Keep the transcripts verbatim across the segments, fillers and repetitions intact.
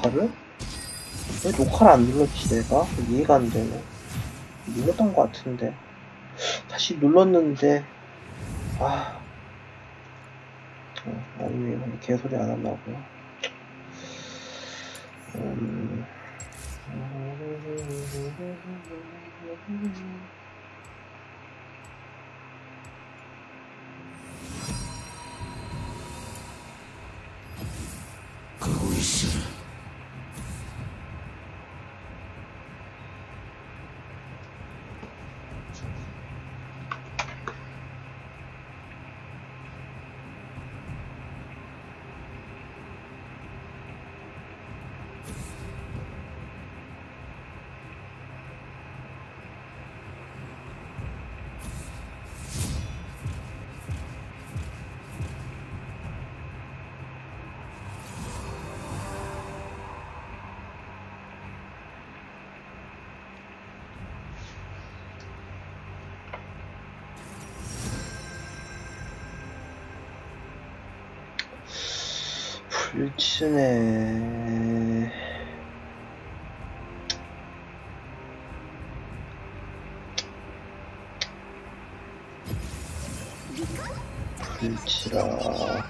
녹화를? 왜 녹화를 안 눌렀지 내가? 이해가 안 되네. 눌렀던 것 같은데 다시 눌렀는데 아 어, 아니면 개소리 안 하려고. 음... 가고 있어. 불치네. 불치라.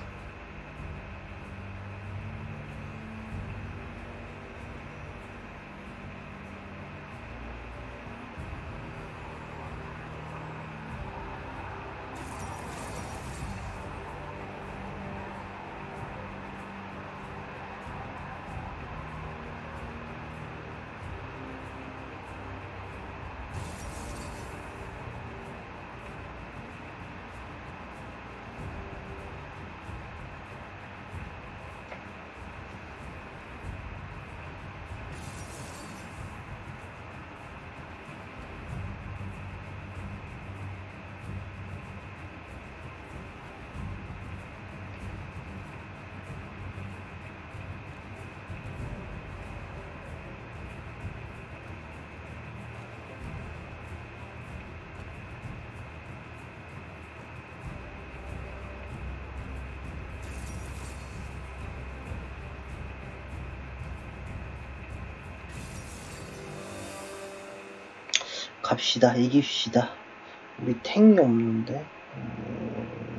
갑시다. 이깁시다. 우리 탱이 없는데. 음...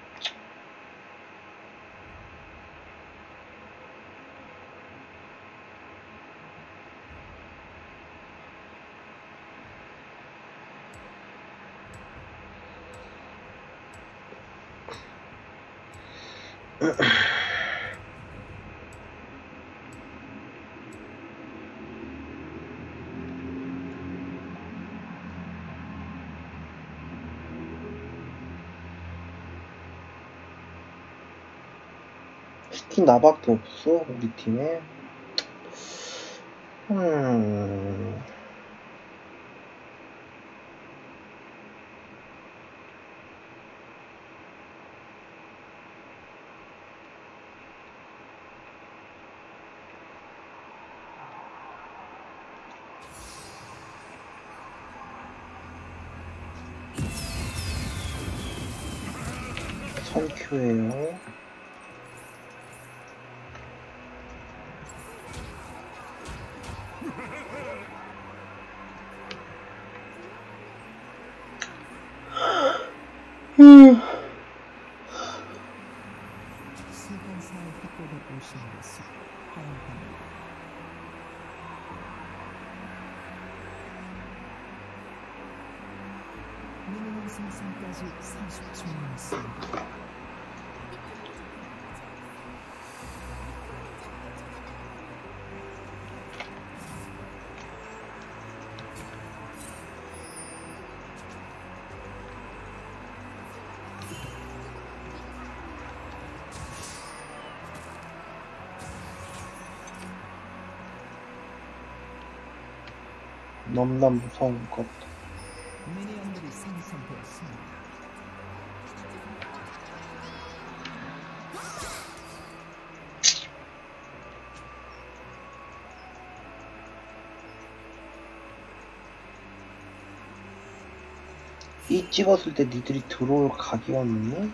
스킨 나밖에 없어 우리 팀에. 음... 선큐예요. 음. 시간사의 협곡에 오신 것을 환영합니다. 미니멈 생성까지 삼십 초 남았습니다. 너무나 무서운 것. 미니언들이 생성되었습니다. 이 찍었을 때 니들이 들어올 각이 없니?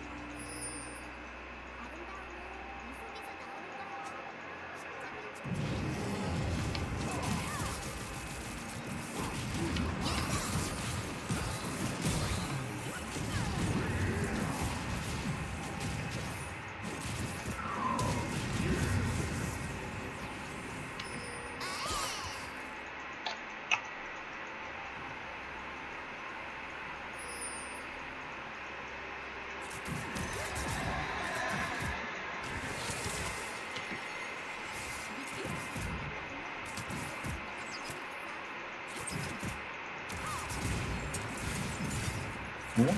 응?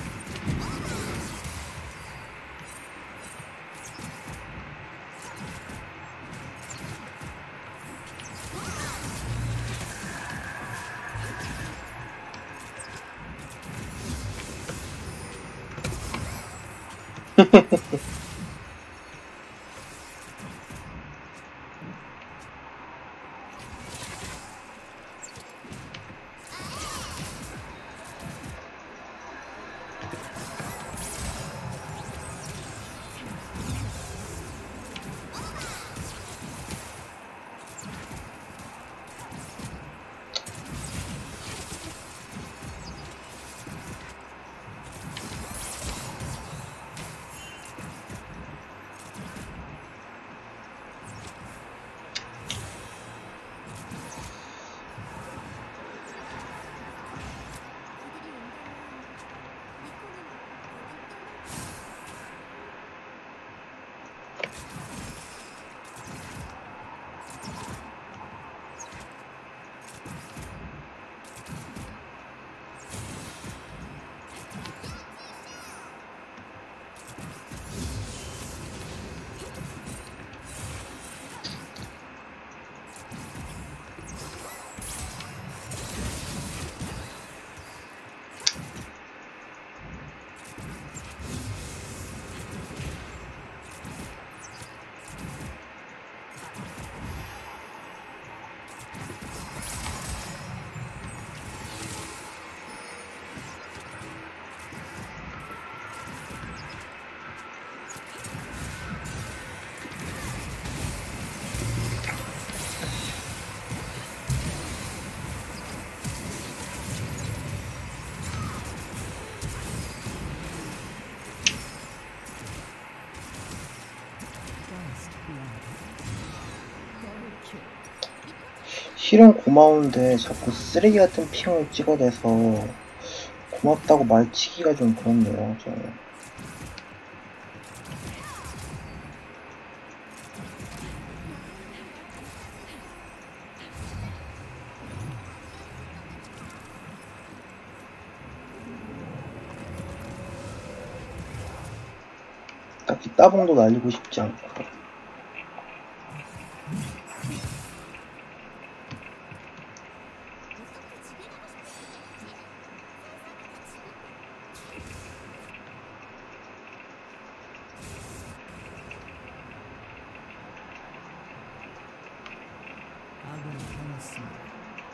실은 고마운데 자꾸 쓰레기 같은 핑을 찍어대서 고맙다고 말치기가 좀 그렇네요, 저는. 딱히 따봉도 날리고 싶지 않고. 아군이 당했습니다.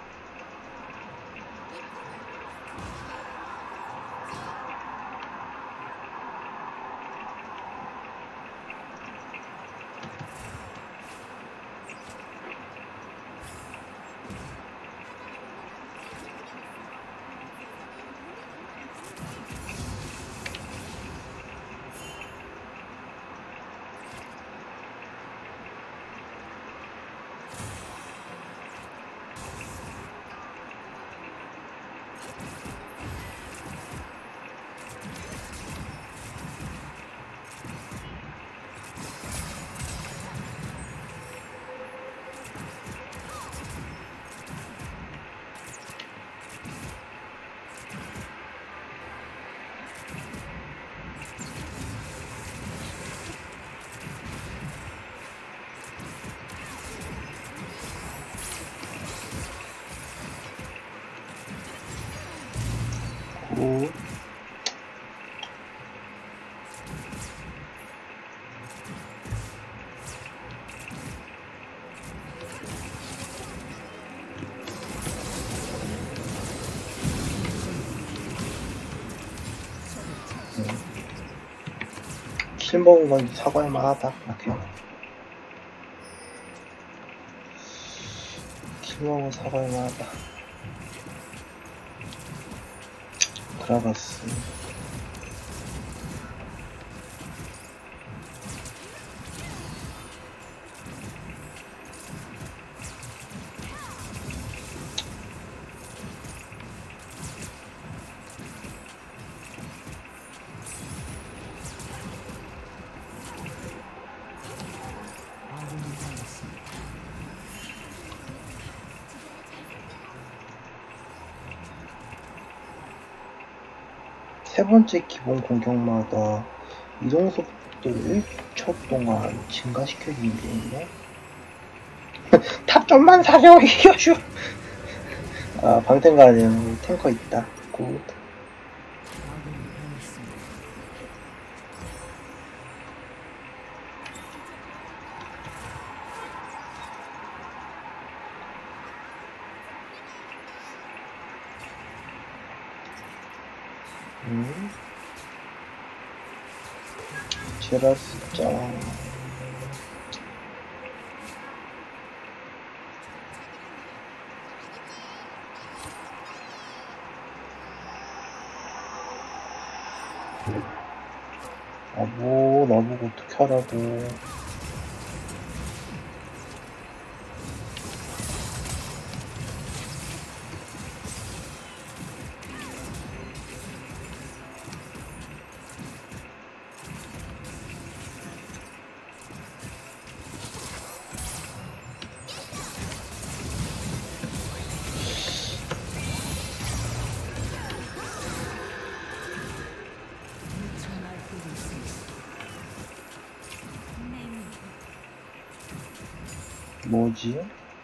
오. 킬 먹은 건 사과할 만하다. 이렇게. 킬 먹은 건 사과할 만하다. 들어갔어. 아군이 당했습니다. 세 번째 기본 공격마다 이동 속도 일 초 동안 증가시켜주는 게 있네. 탑 좀만 사려, 이겨슈! 아, 방탱가는 탱커 있다. 굿. 아군이 당했습니다. 음. 제라스 짱. 아, 뭐, 나보고 어떻게 하라고. 미쳐 날뛰고 있습니다. 뭐지?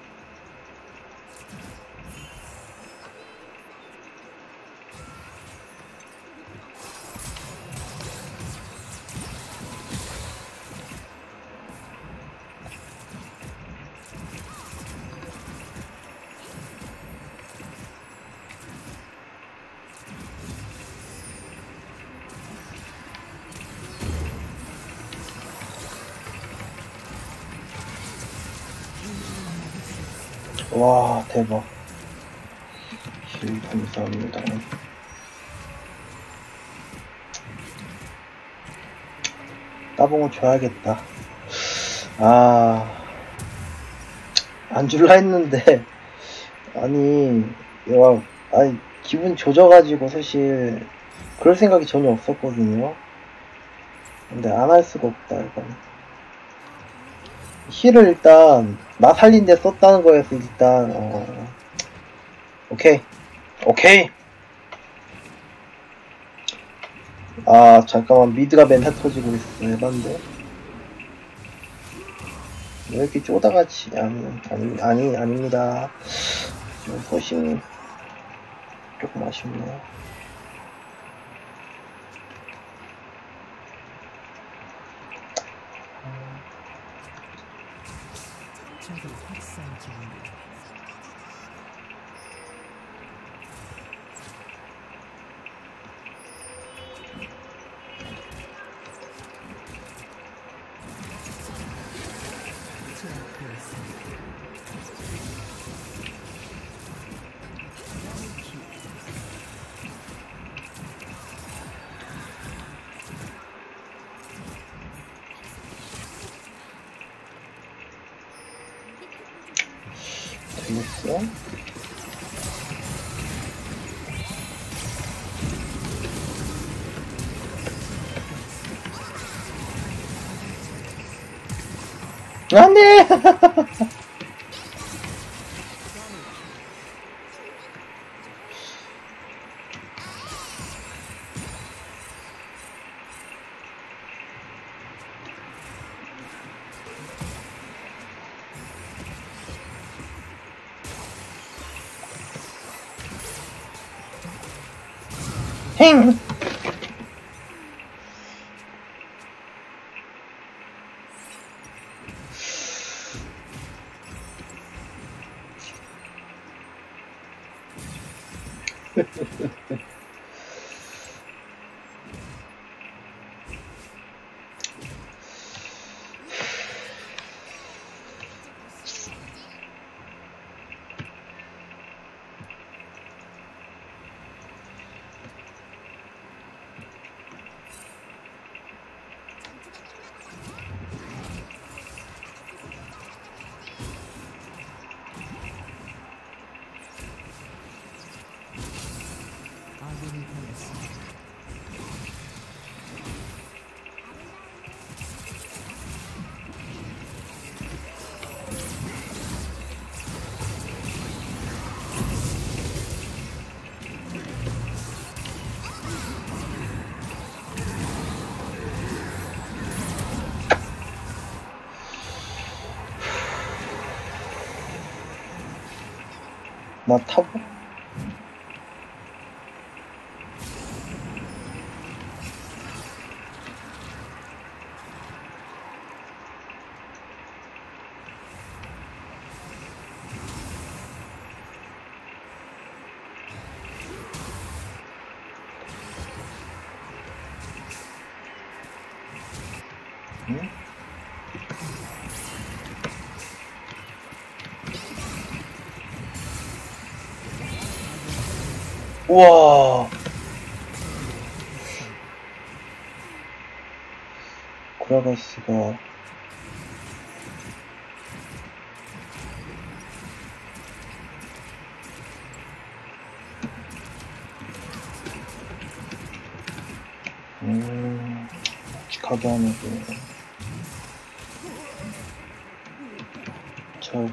와, 대박. 힐 감사합니다. 따봉을 줘야겠다. 아, 안 줄라 했는데, 아니, 와, 아니, 기분 조져가지고 사실, 그럴 생각이 전혀 없었거든요. 근데 안 할 수가 없다, 이건. 힐을 일단, 나 살린 데 썼다는 거였어, 일단, 어. 오케이. 오케이. 아, 잠깐만, 미드가 멘탈 터지고 있어. 에반데? 왜 이렇게 쪼다같이, 아니, 아니, 아니, 아닙니다. 좀 소심이 조금 아쉽네요. 적이 확산 중입니다. 제압되었습니다. 되겠어? 안 돼! 행! 아군이 나 타고? 응? 우와. 그라가스가 음, 묵직하게 하네. 저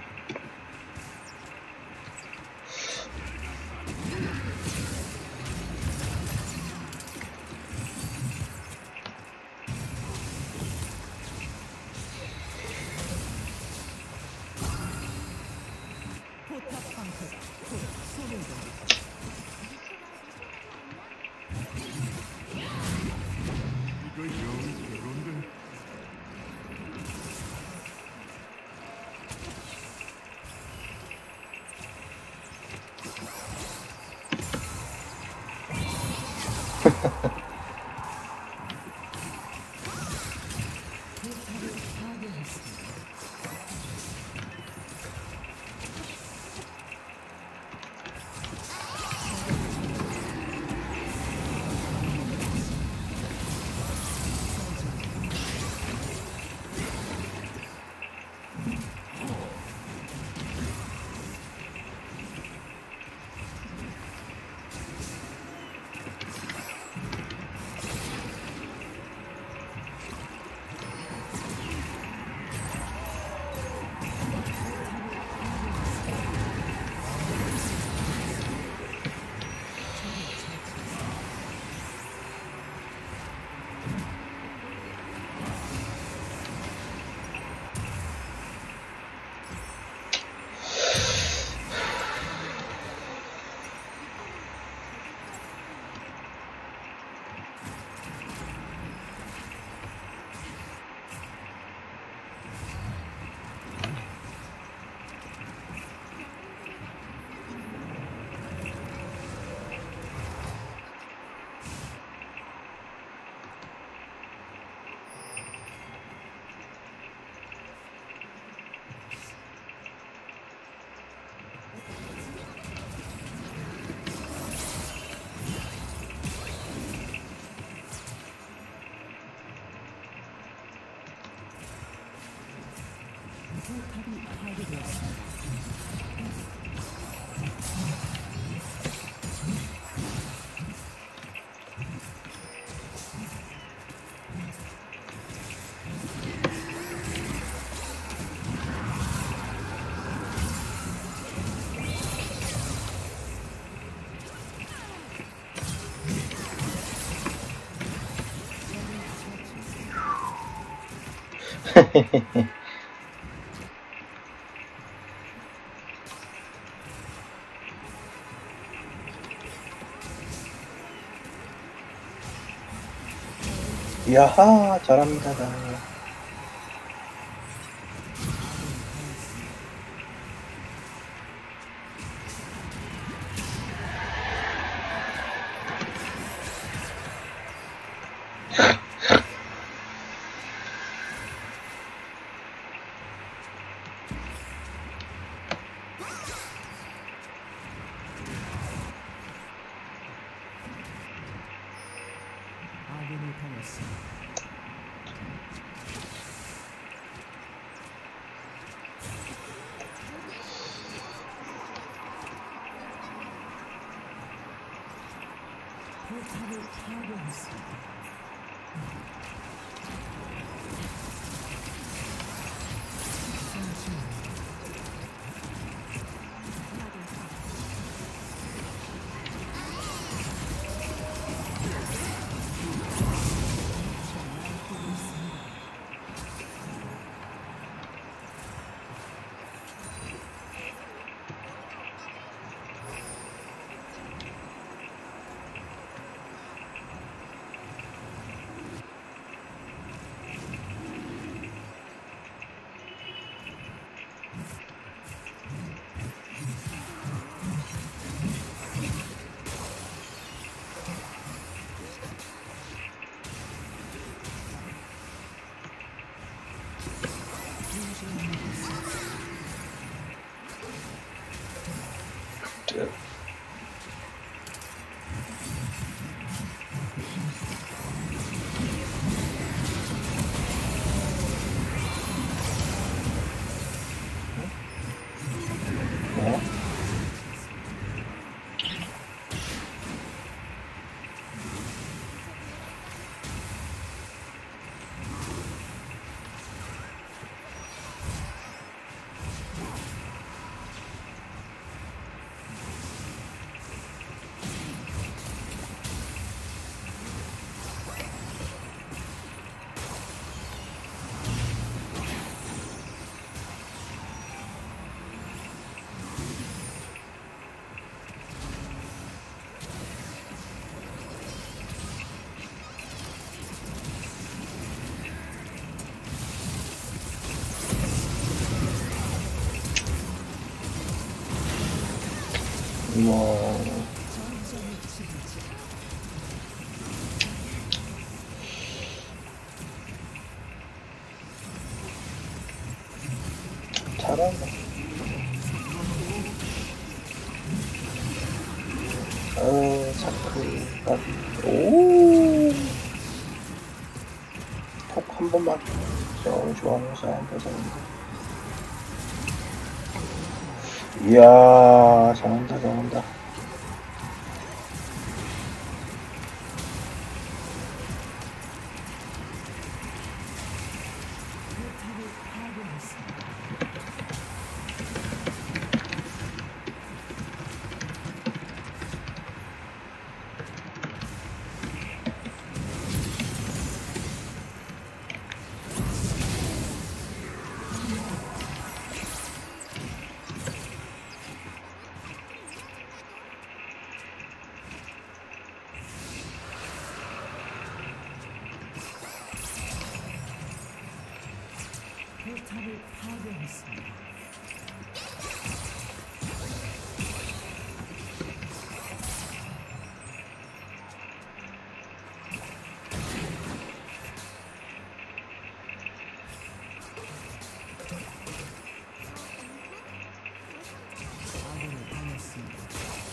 포탑이 파괴되었습니다. 야하, 잘합니다. 나. 아군이 당했습니다. 포탑을 파괴했습니다. 뭐? 뭐 잘한다. 어 자크가 오. 톡 한 번만. 너무 좋아하는 사람 보자는데. 이야, 잘한다, 잘한다. 포탑을 파괴했습니다. 아군을 당했습니다.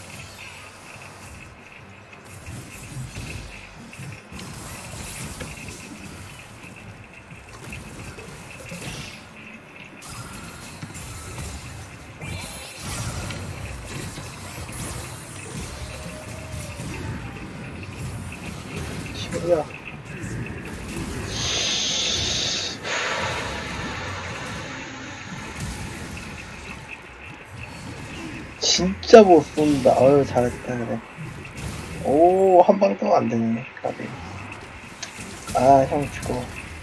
뭐야? 진짜 못 쏜다. 어휴, 잘했다, 그래. 오, 한 방 또 안 되네. 까비. 아, 형 죽어.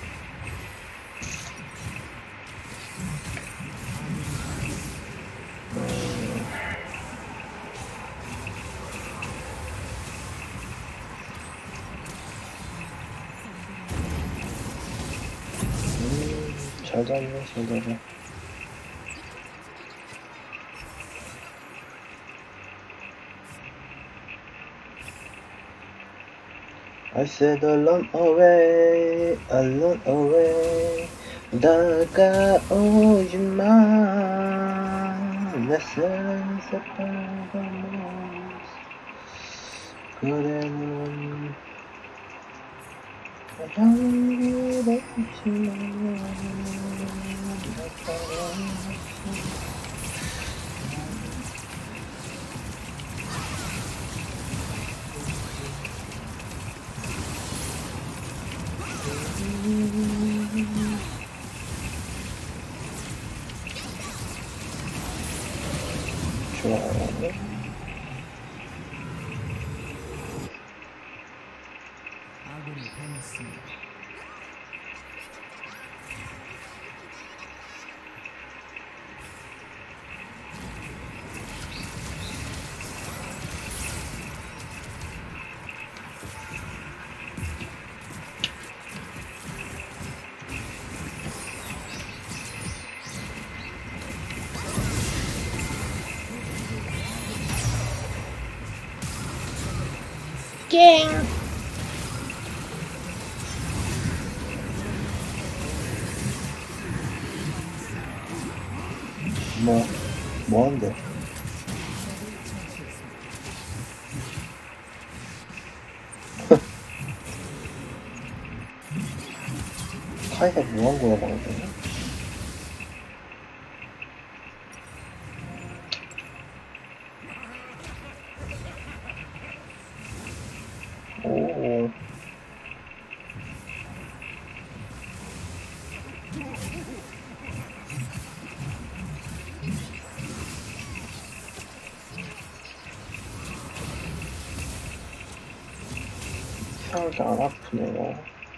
음, 음, 잘 잡네, 잘 잡네. I said run away, I run away. 다가오지 마. 내 세상에서 빠져나왔어. 그대는 향기를 잊지마. 좋아요. 아군을 당했습니다. 깽! 뭐, 뭐한데? 카이사 뭐한 거야 방금? 오. 이상하게 안 아프네요.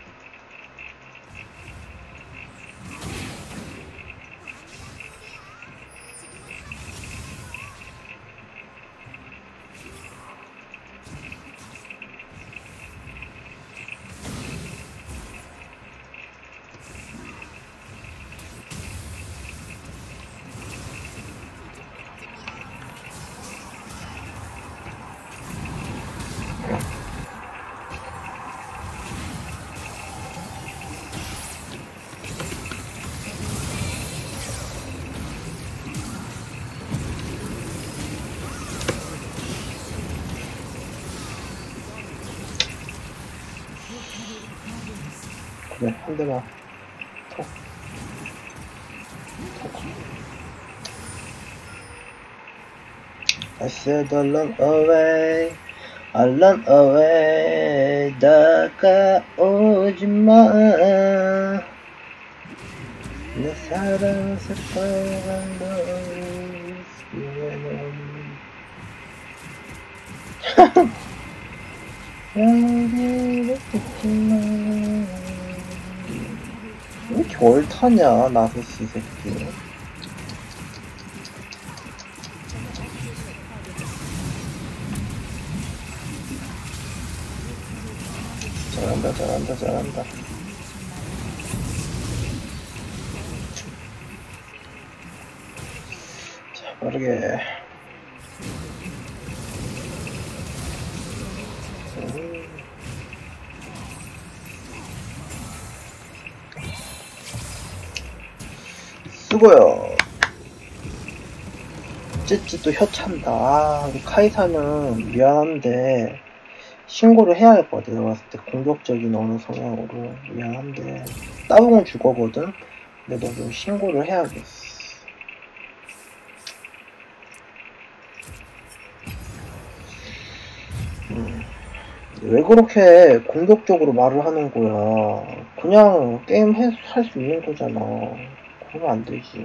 그래, 한 대만 톡 톡. I said I run away, I run away. 다가오지 마. 내 사랑을 새빨간 널 여기를 듣지마. 왜 이렇게 얼타냐 나서스 새끼. 잘한다 잘한다 잘한다. 자 빠르게. 수고요. 찌찌 또 혀찬다. 아, 우리 카이사는 미안한데 신고를 해야 할 것 같아. 내가 봤을 때 공격적인 어느 성향으로. 미안한데 따봉은 줄 거거든. 근데 너 좀 신고를 해야겠어. 음. 왜 그렇게 공격적으로 말을 하는 거야. 그냥 게임 할 수 있는 거잖아. 그러면 안 되지.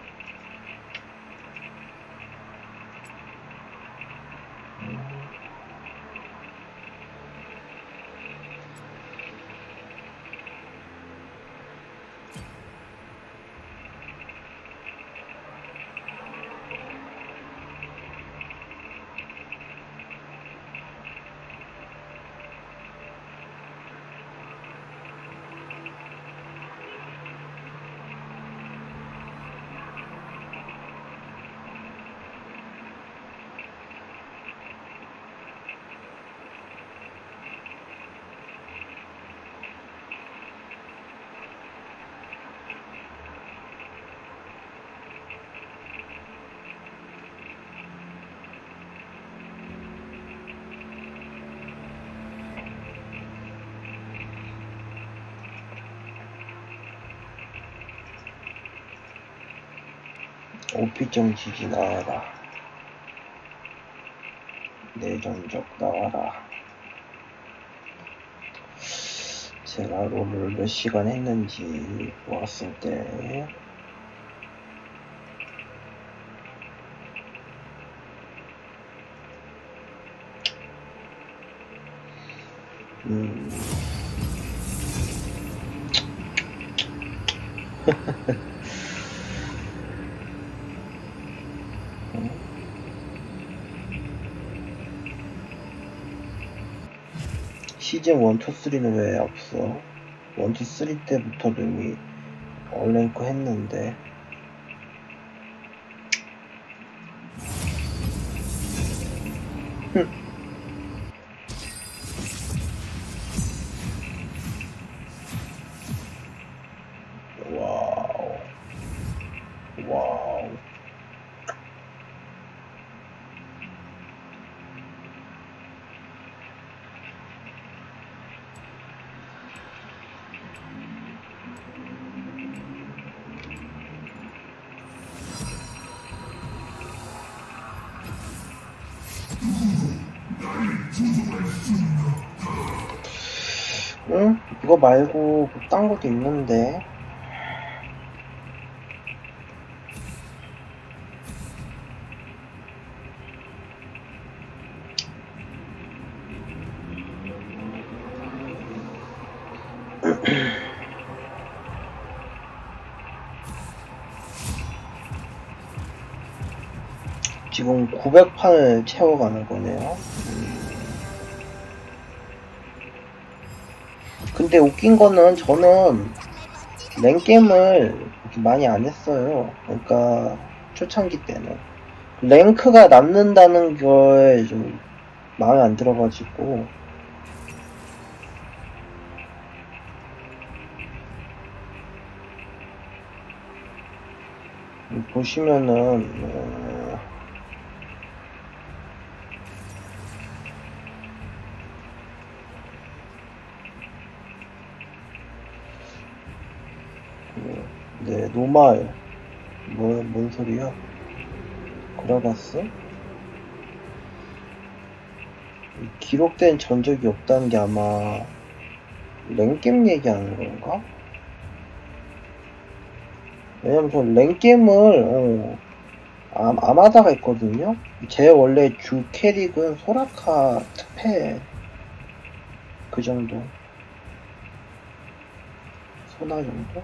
오피정 지지 나와라. 내전적 나와라. 제가 롤을 몇 시간 했는지 보았을 때 음. 시즌 일, 이, 삼는 왜 없어? 일, 이, 삼 때부터도 이미 얼랭크 했는데. 와우. 와우. 응? 이거 말고 딴 것도 있는데. 지금 구백 판을 채워가는 거네요. 근데 웃긴 거는 저는 랭게임을 많이 안 했어요. 그러니까 초창기 때는 랭크가 남는다는 걸 좀 마음에 안 들어가지고. 보시면은 어... 네, 노말 뭐, 뭔 소리야? 그라가스? 기록된 전적이 없다는 게 아마 랭게임 얘기하는 건가? 왜냐면 저 랭게임을 어, 아, 아마다가 있거든요? 제 원래 주 캐릭은 소라카 특패 그 정도. 소나 정도?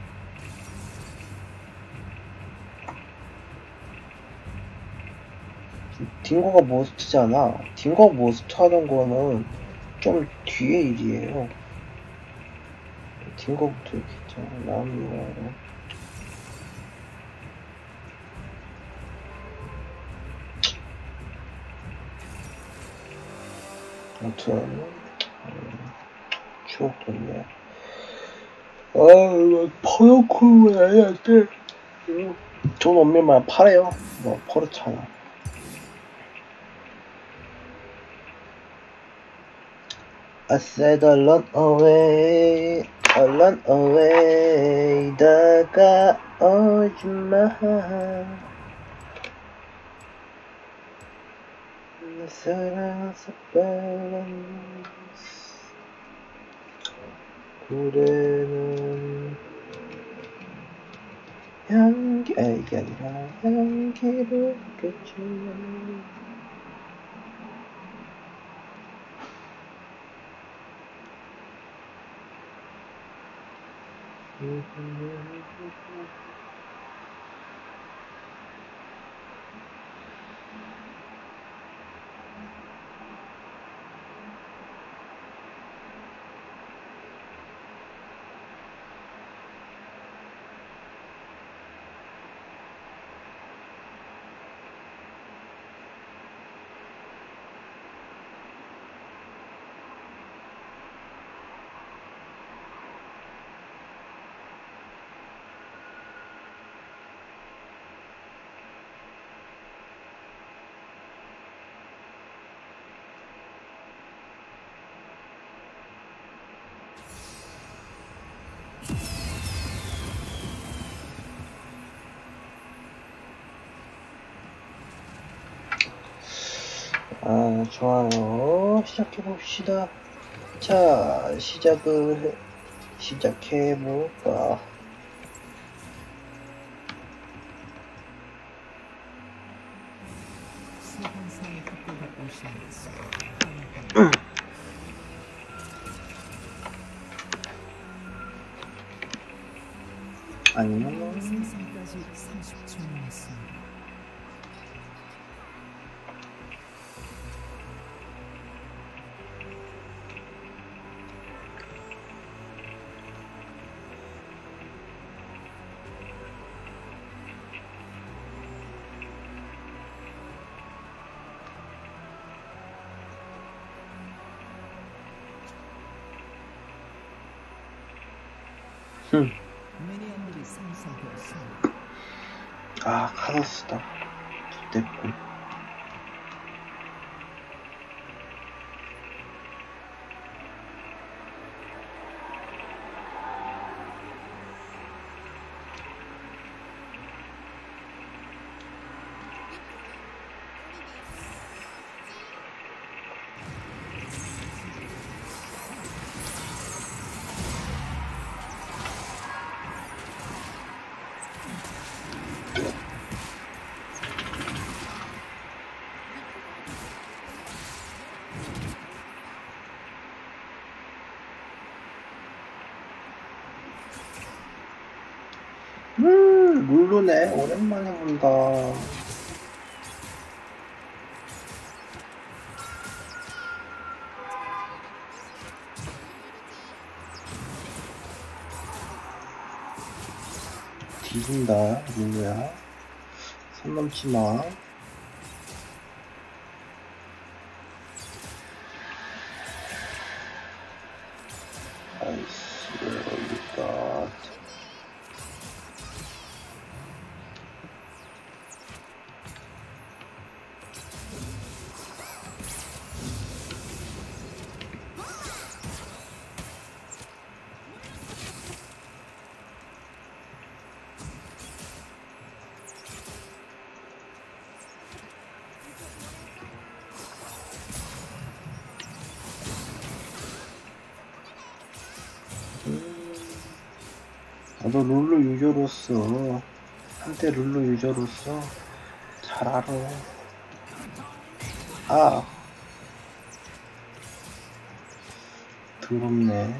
딩고가 모스트잖아. 딩고 모스트 하는 거는 좀 뒤에 일이에요. 딩고부터 이렇게 있잖아. 나무가. 아무튼, 음, 추억 돋네. 아, 이거 퍼놓고 해야 돼. 돈 없으면 팔아요. 뭐, 버릇잖아. I said I run away, I run away, 다가오지 마. 내 사랑에서 balance. 고래는 향기, 아, 이게 아니라 향기를 느꼈지. 아, 좋아요. 시작해봅시다. 자, 시작을, 해, 시작해볼까. 세상사의 흑백을 오시면서 아니면, 생성까지 삼십 초 남았습니다. 흠. 미니언들이 생성되었습니다. 아, 카더스다. 됐군. 룰루네. 오랜만에 본다. 뒤진다, 룰루야. 선 넘지 마. 나이스, 여기다. 나도 룰루 유저로서, 한때 룰루 유저로서 잘 알아. 아, 더럽네.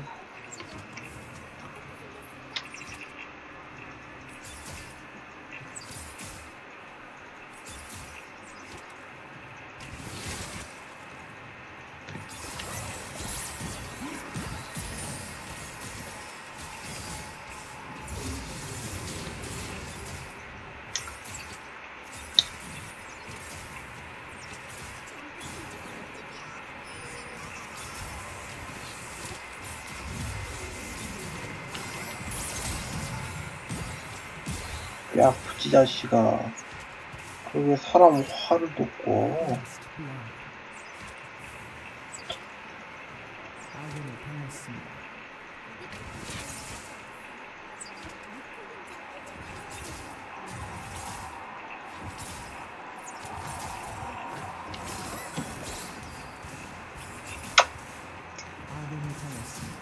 꽤 아프지, 자식아. 그게 사람 화를 돋고. 아군이 당했습니다. 아군이 당했습니다.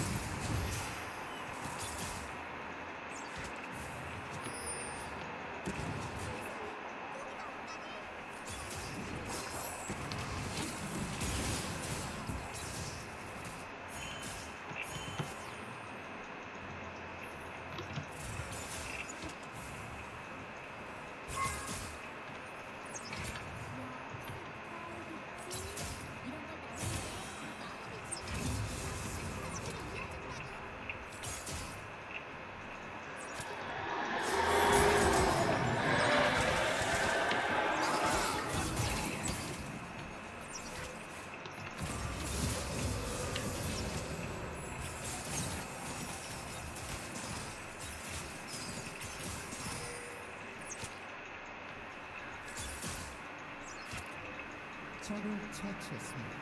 적을 처치했습니다.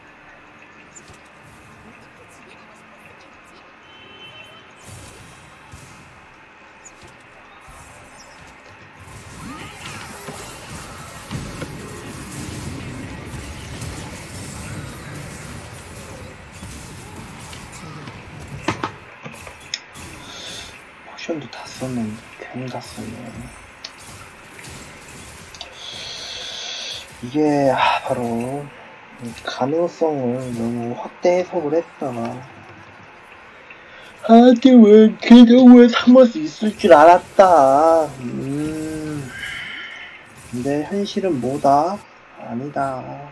포션도 다 썼는데 괜히 다 썼네. 이게 아, 바로 가능성을 너무 확대 해석을 했다. 하지만 그 경우에 삼을 수 있을 줄 알았다. 음. 근데 현실은 뭐다? 아니다.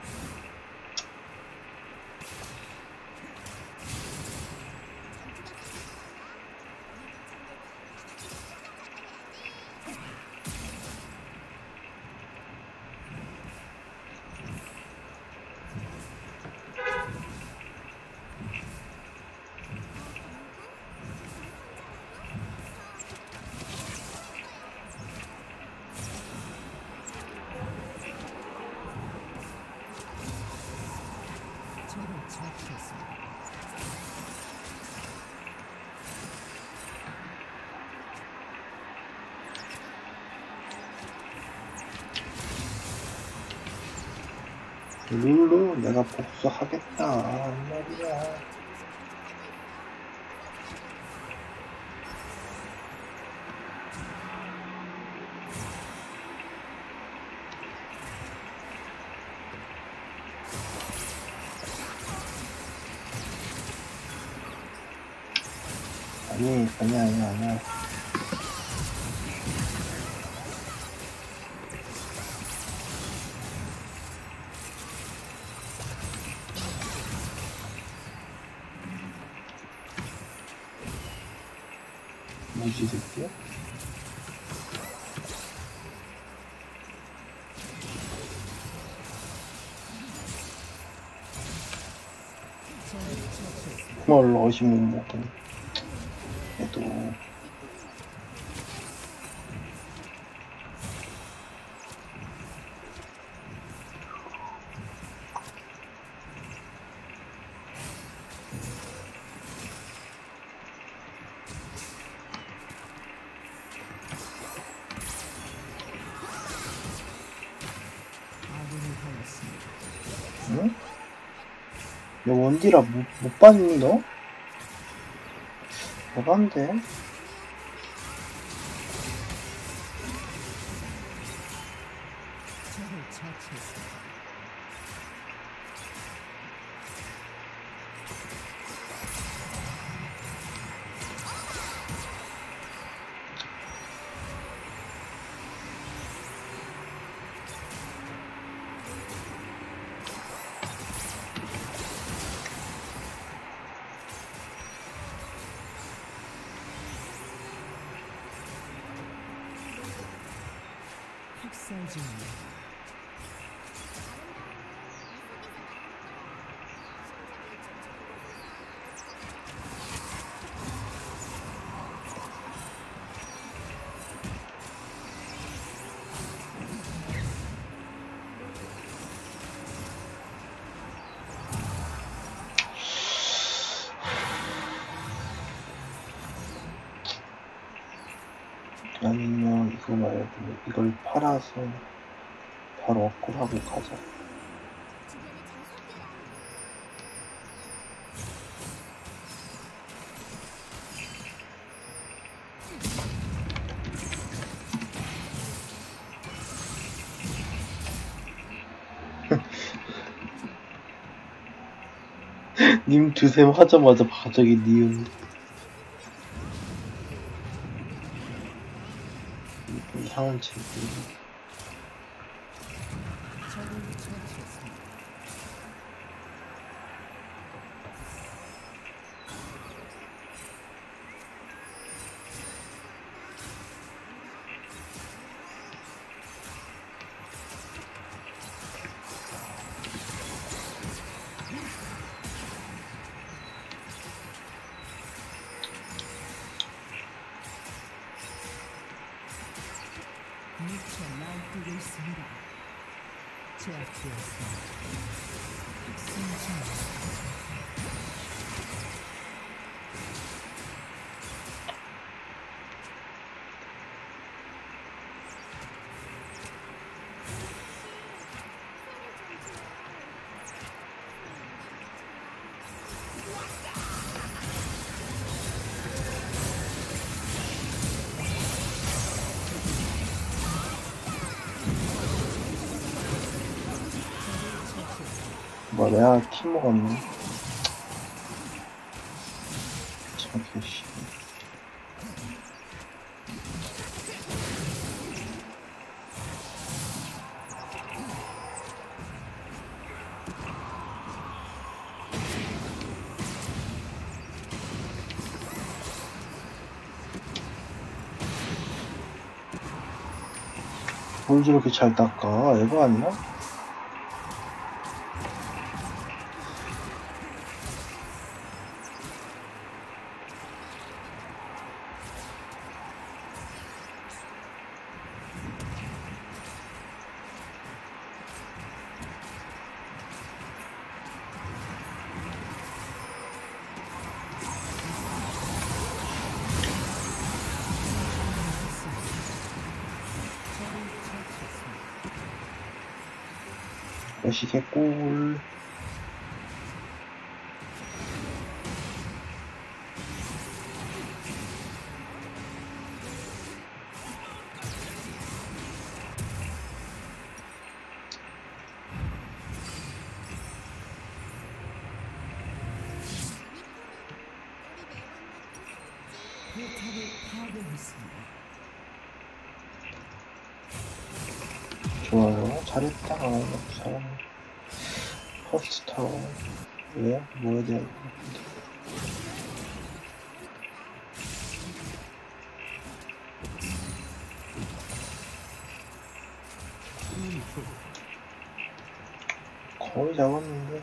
적을 처치했습니다. 룰루 내가 복수하겠다 이 말이야. 아니 아니야 아니야 아니야. 뭐지, 이 새끼야? 정말 러시 못 먹고. 얘도. 아군이 하였습니다. 응? 야, 원디라 못, 못 봤니, 너? 대박인데? 적을 처치했습니다. 학살 중입니다. 아니면 이거 말고 이걸 팔아서 바로 업글하고 가자. 님 두셈 하자마자 갑자기 니은. 이상한 친구. 적을 처치했습니다. 미쳐 날뛰고 있습니다. 제압되었습니다. 승진. 뭐 내가 키 먹었네. 참 개씨. 뭘 저렇게 잘 닦아? 에바 아니야? 역시 개꿀. 포탑을 파괴했습니다. 좋아요. 잘했다. 잘하네. 퍼스트 타워. 왜? 뭐에 대한 거의 잡았는데.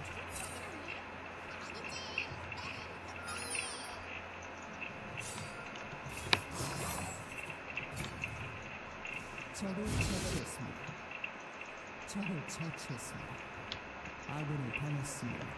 적을 처치했습니다. 적을 처치했습니다. 아군이 당했습니다.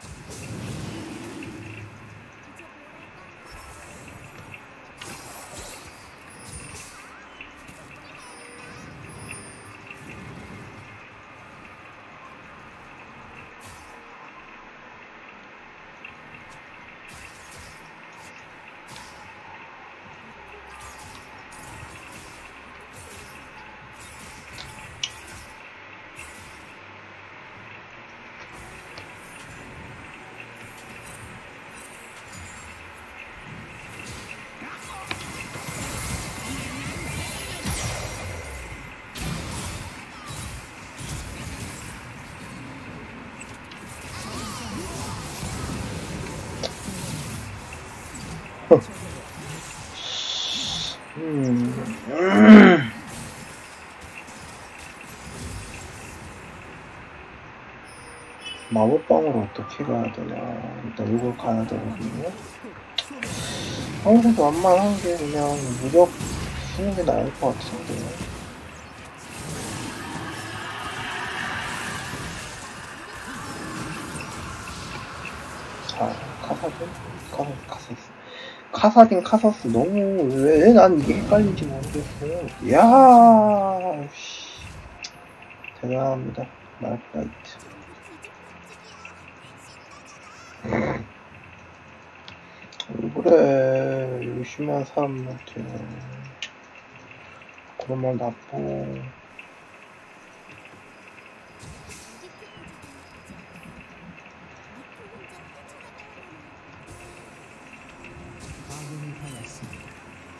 음. 음. 마법방으로 어떻게 가야 되나. 일단 이걸 가야 되거든요. 아무래도 완만한 게 그냥 무력 쓰는 게 나을 것 같은데. 자, 카사딘? 카사, 카서스. 카사딘, 카서스. 너무, 왜 난 이게 헷갈린지 모르겠어요. 이야, 씨. 대단합니다. 말라이트. 왜 그래. 열심히 한 사람한테. 그런 말 나빠. 아군이 당했습니다.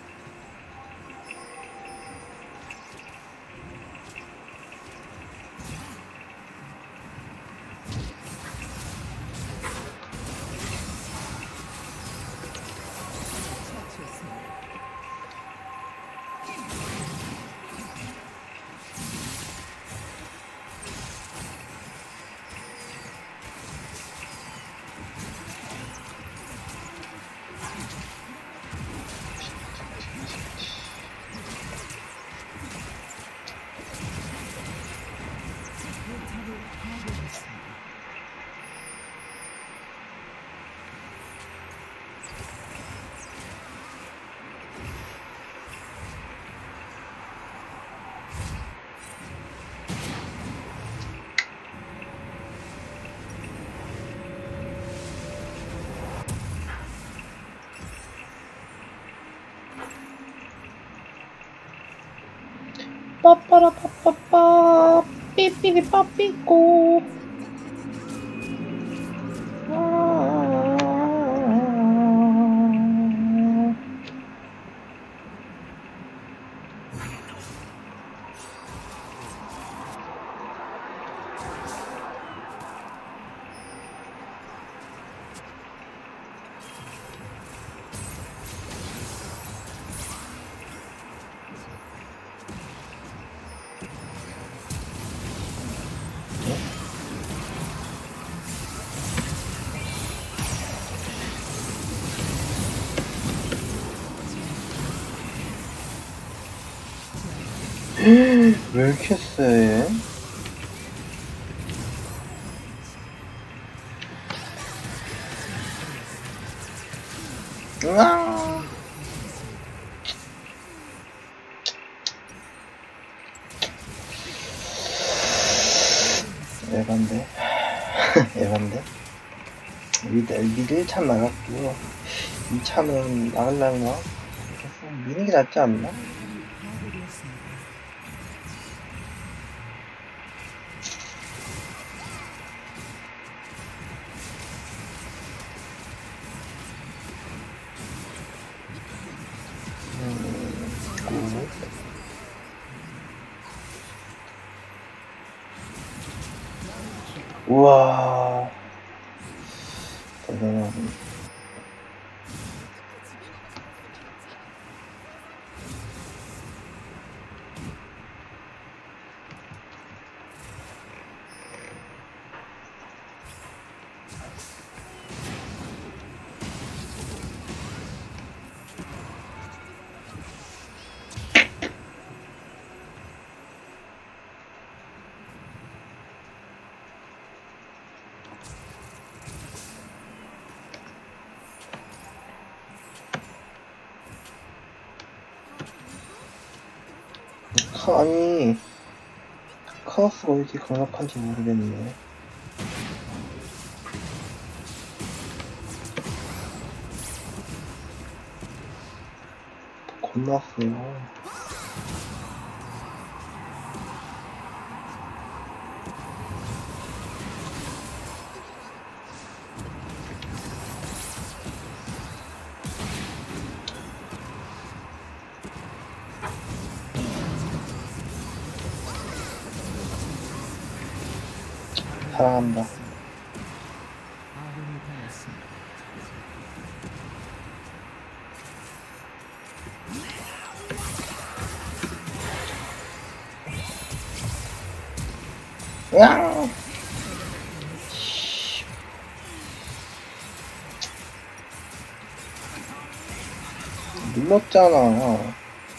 처치했습니다. 포탑을 파괴했습니다. 빠빠라 빠빠빠 삐삐리 빠삐꼬. 왜 이렇게 세? 으아! 에반데. 에반데. 미드, 미드 일 차 나갔고, 이 차는 나갈라나? 그래서 미는 게 낫지 않나? 파괴되었습니다. 굿. 우와. 대단하네. 카, 아니, 카오스가 왜 이렇게 강력한지 모르겠네. 겁나 세요. 사랑한다. 아군이 당했습니다. 으앙! 눌렀잖아.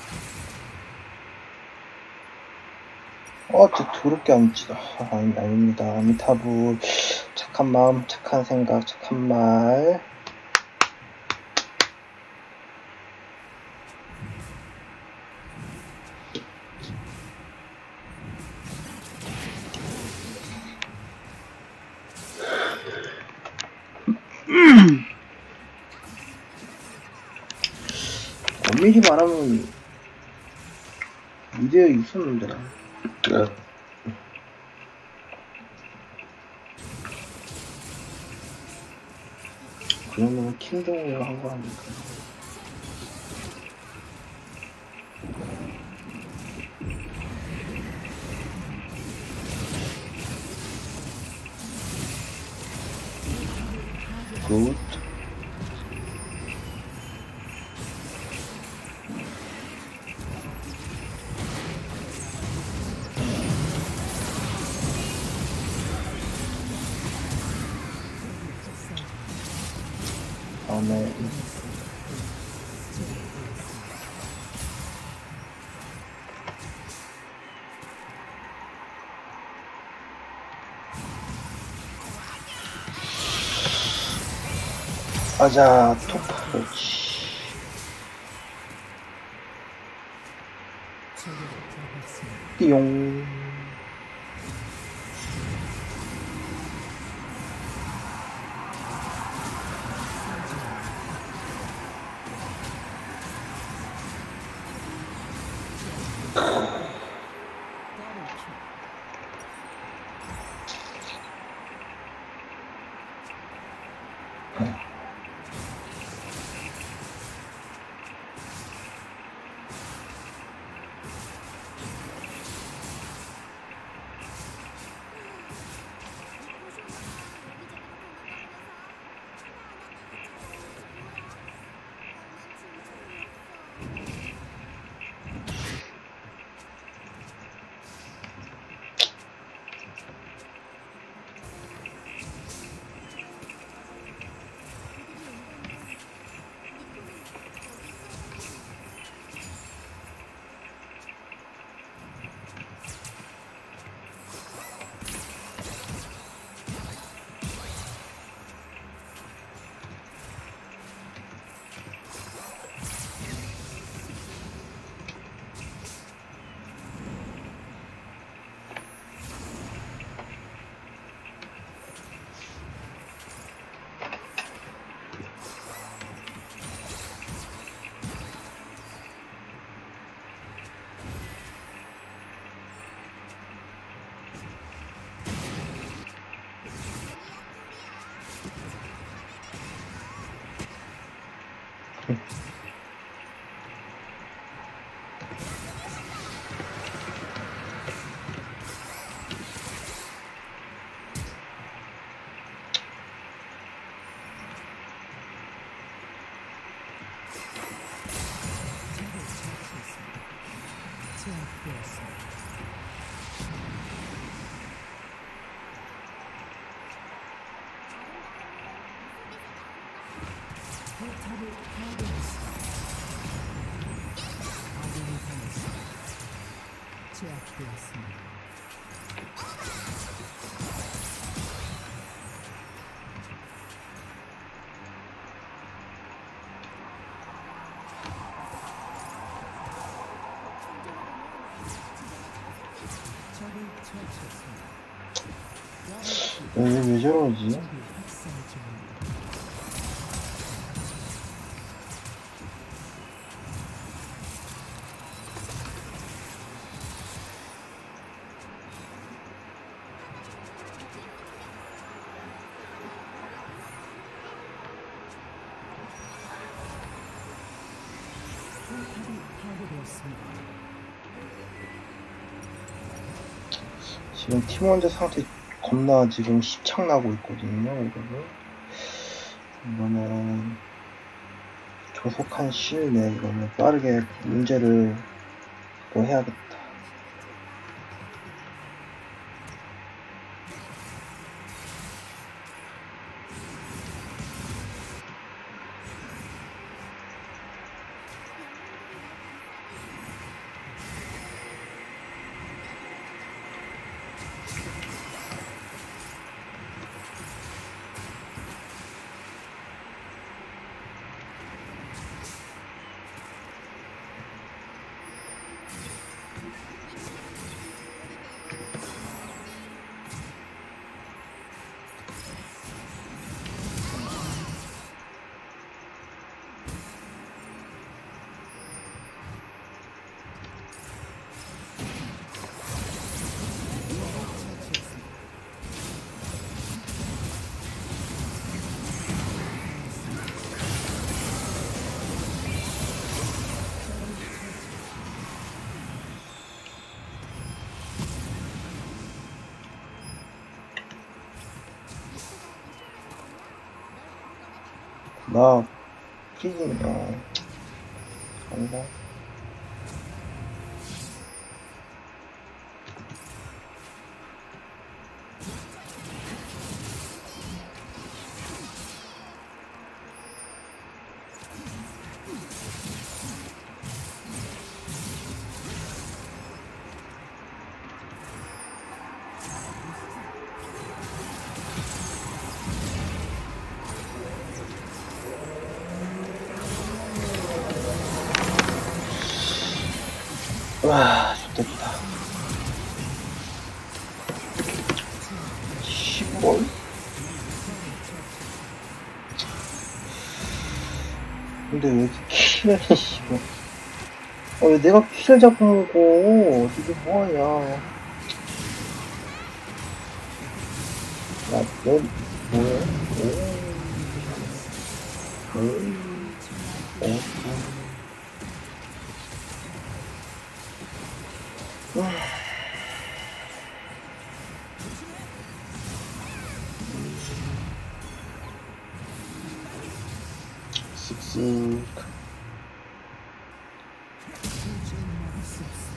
어, 저 더럽게 안 치다. 아, 아니, 아닙니다. 아미타불. 착한 마음, 착한 생각, 착한 말. 엄밀히 말하면 미드에 있었는데. 네. 그러면 킹종으로 한 거라니까. 굿. 다음에 아자 토파로치 제대로 잡았습니다. 띠용. 제압되었습니다. 포탑을 파괴했습니다. 아군이 당했습니다. 제압되었습니다. 왜, 왜 저러지? 적이 학살 중입니다. 포탑이 파괴되었습니다. 지금 팀원제 상태 겁나 지금 십창나고 있거든요, 이거는. 이거는 조속한 시일 내에 이거는 빠르게 문제를 뭐 해야겠다. 나 피진 어 아니다. 와, 좋겠다. 십월? 근데 왜 이렇게 키를, 씨발. 아, 왜 내가 키를 잡고 먹어? 이게 뭐하냐. 야, 너, 뭐해? 오, 오, 오, 오. 쓱쓱. 도저히 막을 수 없습니다.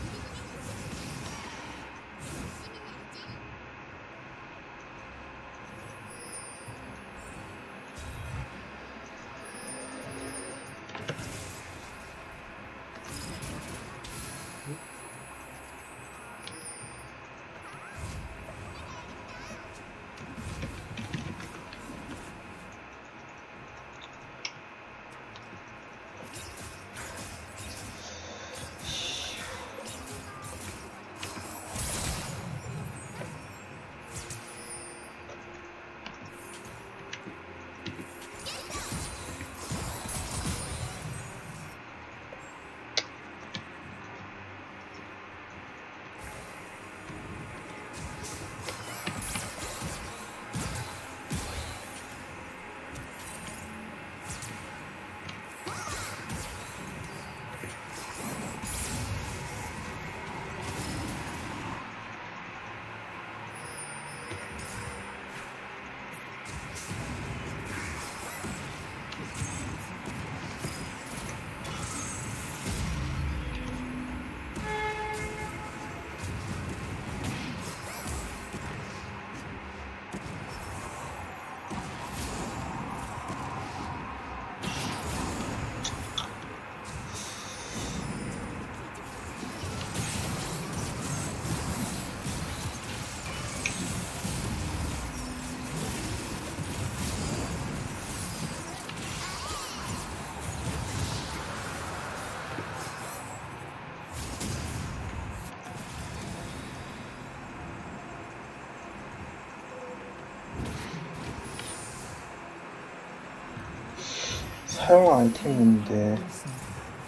사용 아이템인데 되었습니다.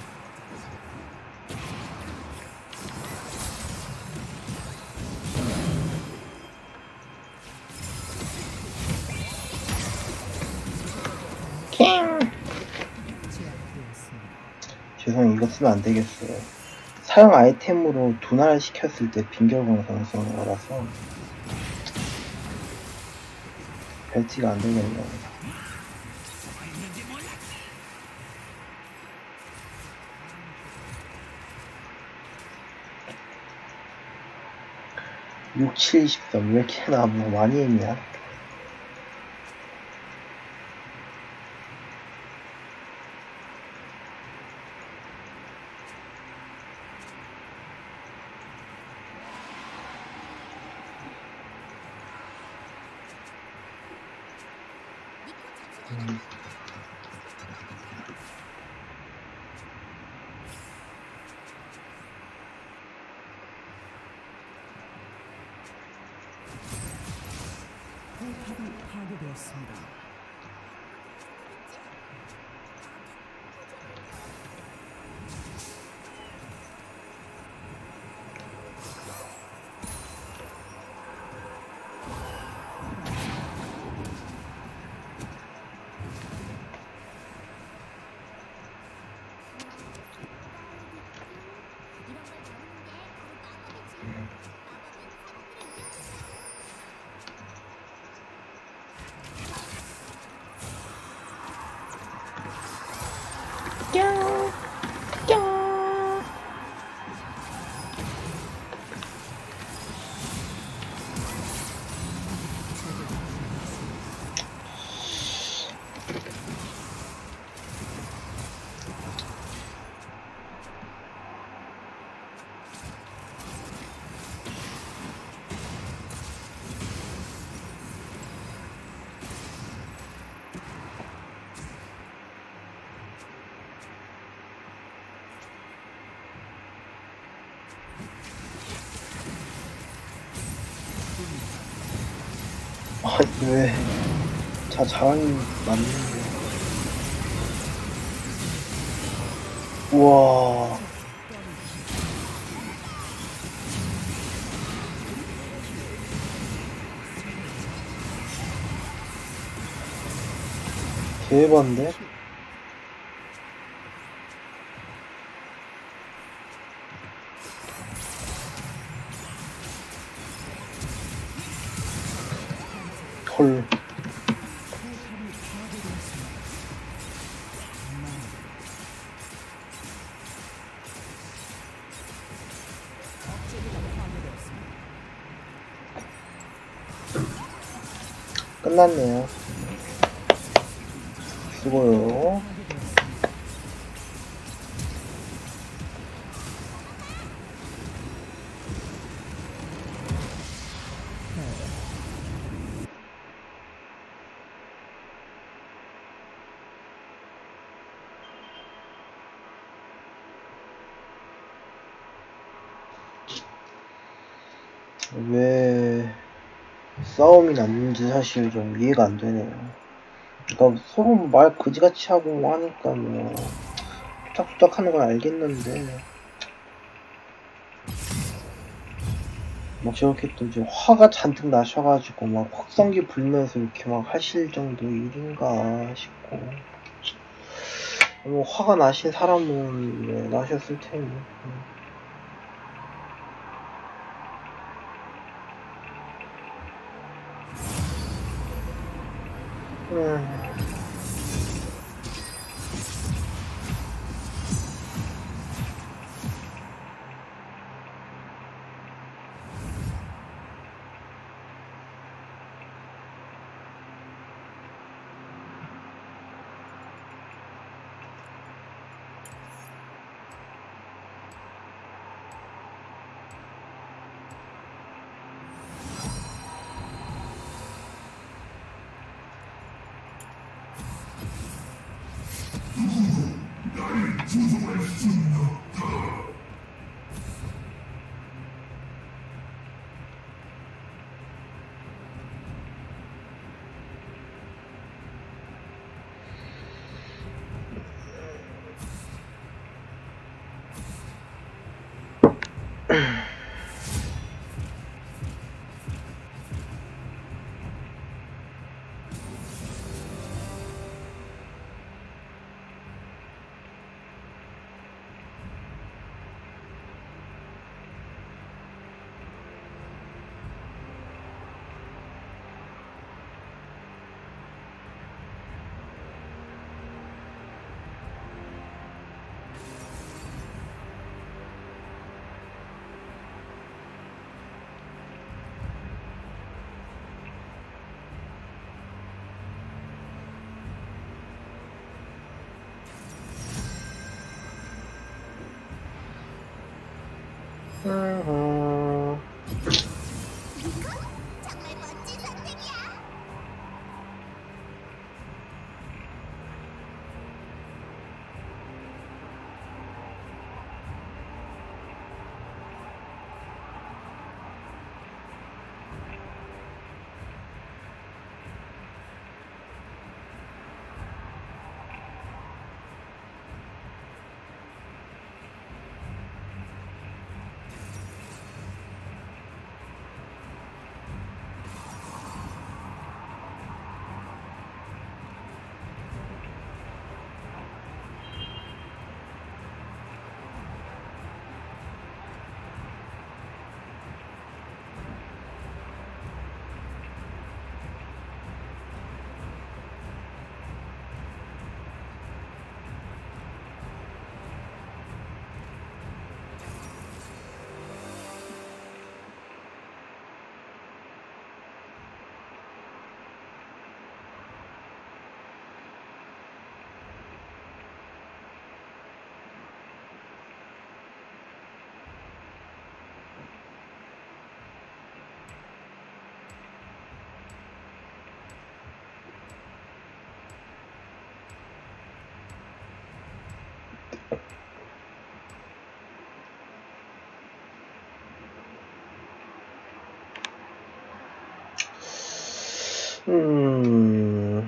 제압되었습니다. 죄송해요. 이거 쓰면 안 되겠어요. 사용 아이템으로 분할 시켰을 때 빈결공 가능성이 알아서 벨트가 안 되겠네요. 육, 칠, 십삼 왜 이렇게 나 뭐 많이 했냐? 음. 포탑이 파괴되었습니다. 아, 왜? 자, 자랑이 맞는데. 우와. 대박인데? 헐. 포탑이 파괴되었습니다. 억제기가 파괴되었습니다. 끝났네요. 수고요. 파괴되었습니다. 왜 싸움이 났는지 사실 좀 이해가 안 되네요. 그러니까 서로 말 그지같이 하고 하니까 뭐 투닥투닥 하는 건 알겠는데 막 저렇게 또 이제 화가 잔뜩 나셔가지고 막 확성기 불면서 이렇게 막 하실 정도 일인가 싶고 뭐 화가 나신 사람은 네, 나셨을 테니 음. 음...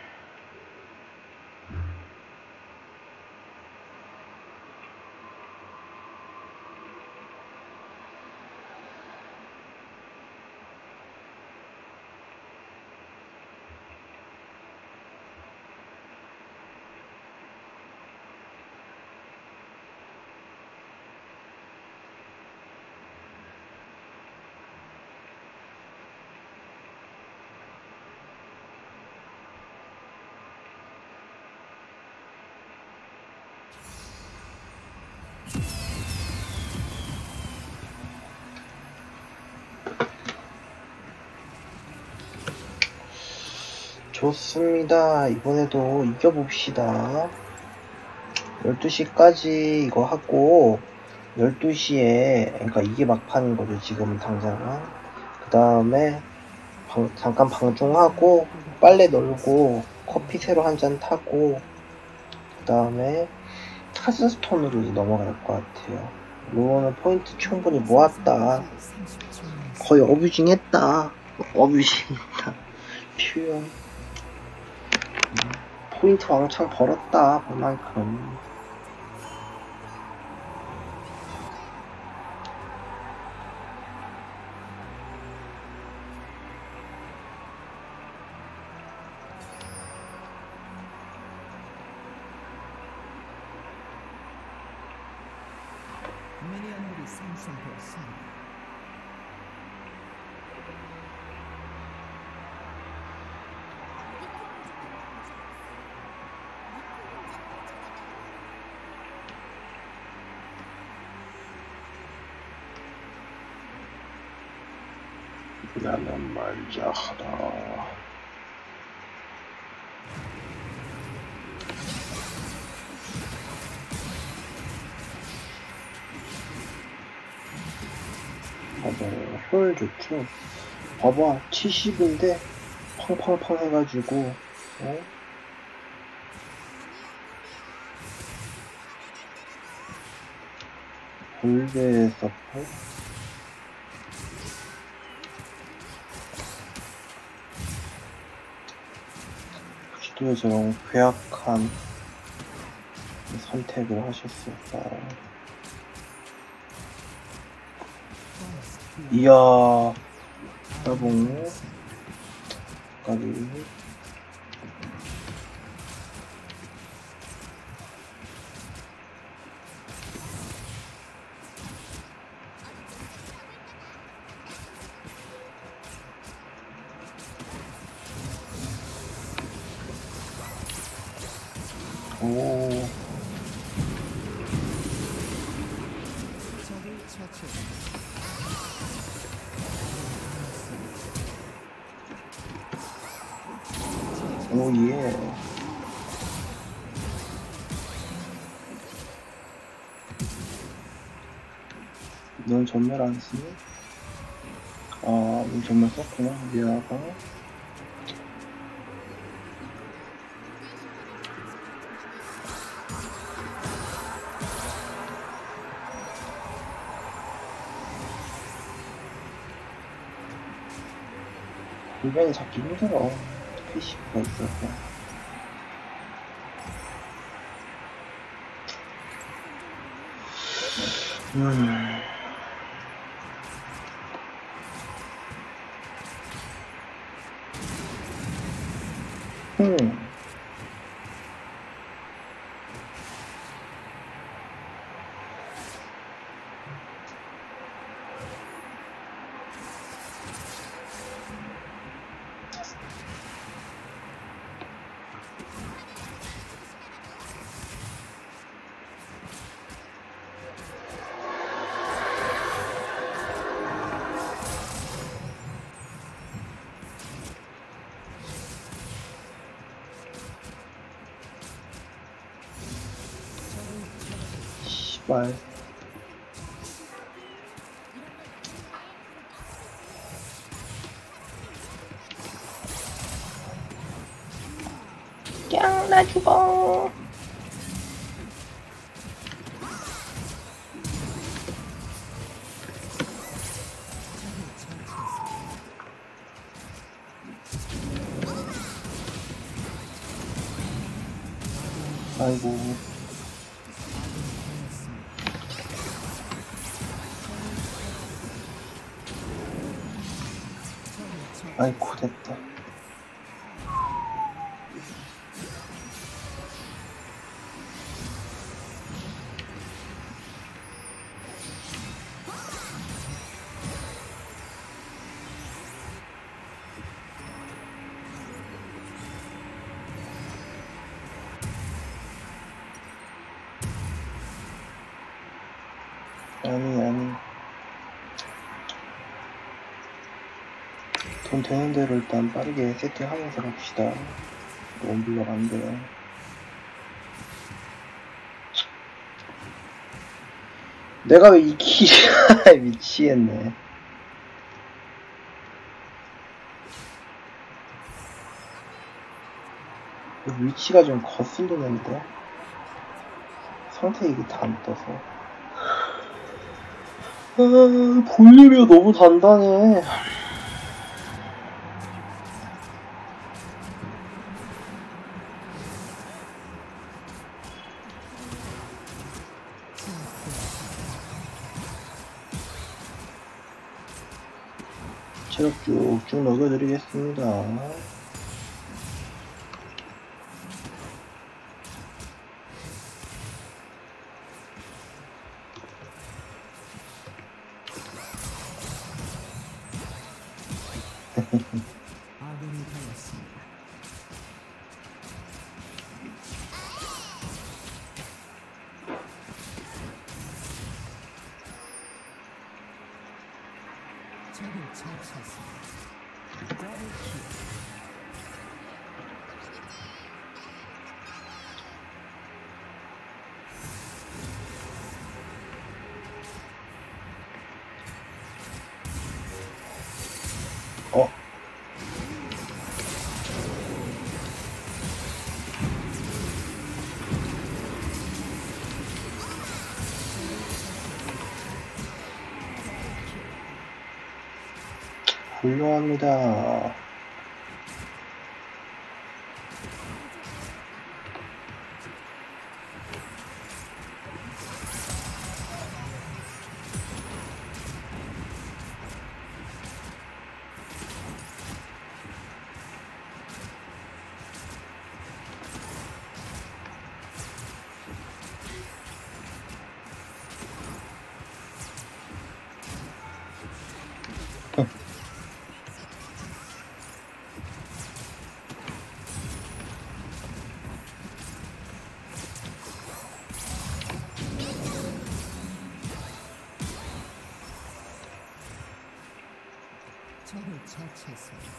좋습니다. 이번에도 이겨봅시다. 열두 시까지 이거 하고 열두 시에 그러니까 이게 막판인 거죠. 지금 당장은. 그 다음에 잠깐 방종하고 빨래 널고 커피 새로 한 잔 타고 그 다음에 카스스톤으로 이제 넘어갈 것 같아요. 로어는 포인트 충분히 모았다. 거의 어뷰징 했다. 어뷰징 했다. 표현. 포인트 왕창 벌었다. 그만큼. 미니언들이 생성되었습니다. 나는 만자하다. 맞아요. 효율 좋죠. 봐봐, 칠십인데 팡팡팡 해가지고 어? 골드 서포 기도에 저런 괴악한 선택을 하셨을까. 이야, 따봉 까비. 오, 적이 처치했습니다. 오, 예. 넌 전멸 안 쓰니? 아, 넌 전멸 썼구나. 미안하다. 골뱅이 잡기 힘들어. 피씨가 있어서. 음. 음. 씨발. 깡, 나 죽어. 아이고. 아이고, 됐다. 아니, 아니. 돈 되는 대로 일단 빠르게 세팅하면서 갑시다. 너무 물러 안 돼. 내가 왜 이 길이야. 미치겠네. 위치가 좀 거슬리는데? 상태 이게 다 안 떠서. 아, 볼륨이 너무 단단해. 체력 쭉쭉 녹여드리겠습니다. 아군이 되었습니다. 적을 처치했습니다. 더블킬. 어? 훌륭합니다. 적을 처치했습니다.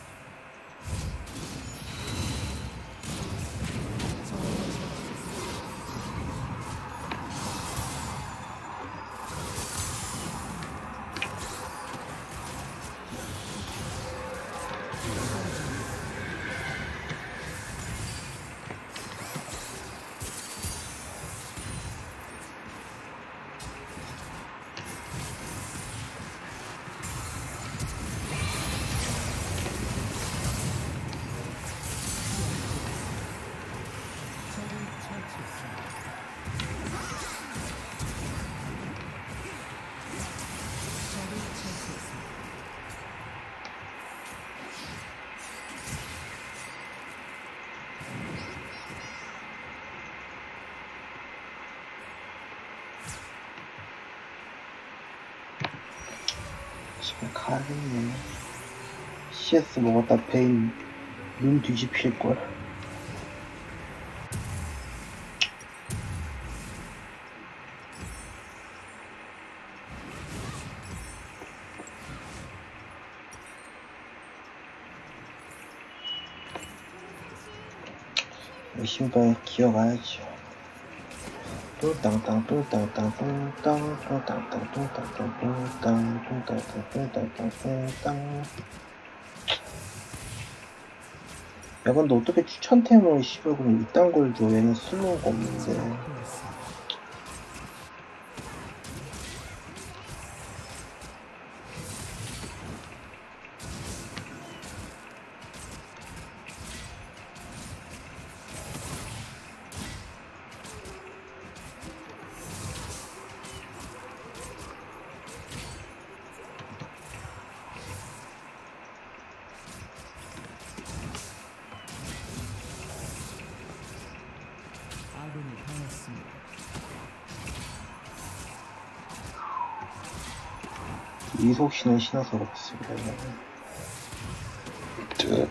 집에 가야겠네. 씨에스 먹었다 베인 눈 뒤집힐걸. 이 신발 기어가야죠. 뚱땅땅 뚱땅땅 뚱땅 뚱땅땅 뚱땅땅 뚱땅 뚱땅땅 뚱땅땅 뚱땅. 야 근데 어떻게 추천템을 씨발 그럼 이딴 걸 줘. 얘는 쓸모가 없는데. 이속신을 신어서 그렇습니다. 뜨.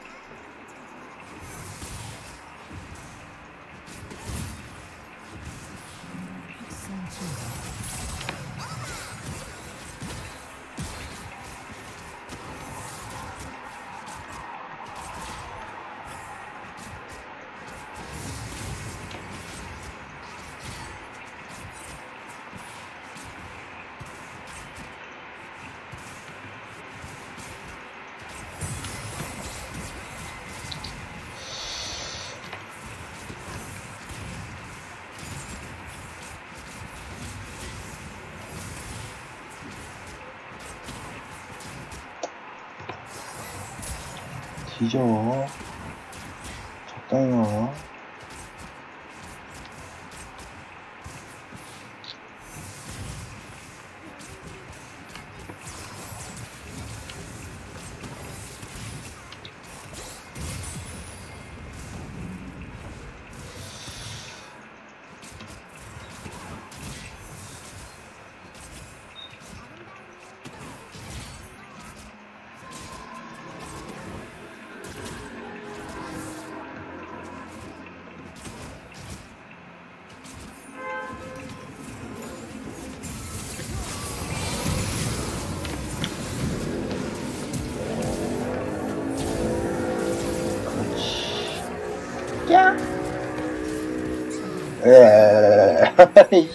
뒤져. 적당히 나와. 야! 에이.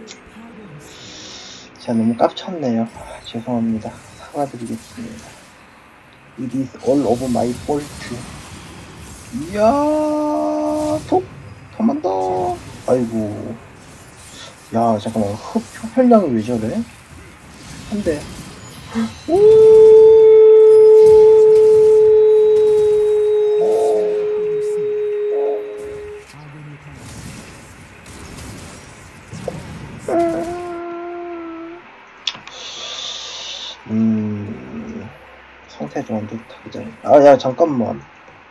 제가 너무 깝쳤네요. 아, 죄송합니다. 사과드리겠습니다. It is all over my fault. 이야, 톡! 한 번 더! 아이고. 야, 잠깐만. 흡, 표편량이 왜 저래? 한 대. 오! 음, 상태 좀 안 좋다, 그죠? 아, 야, 잠깐만.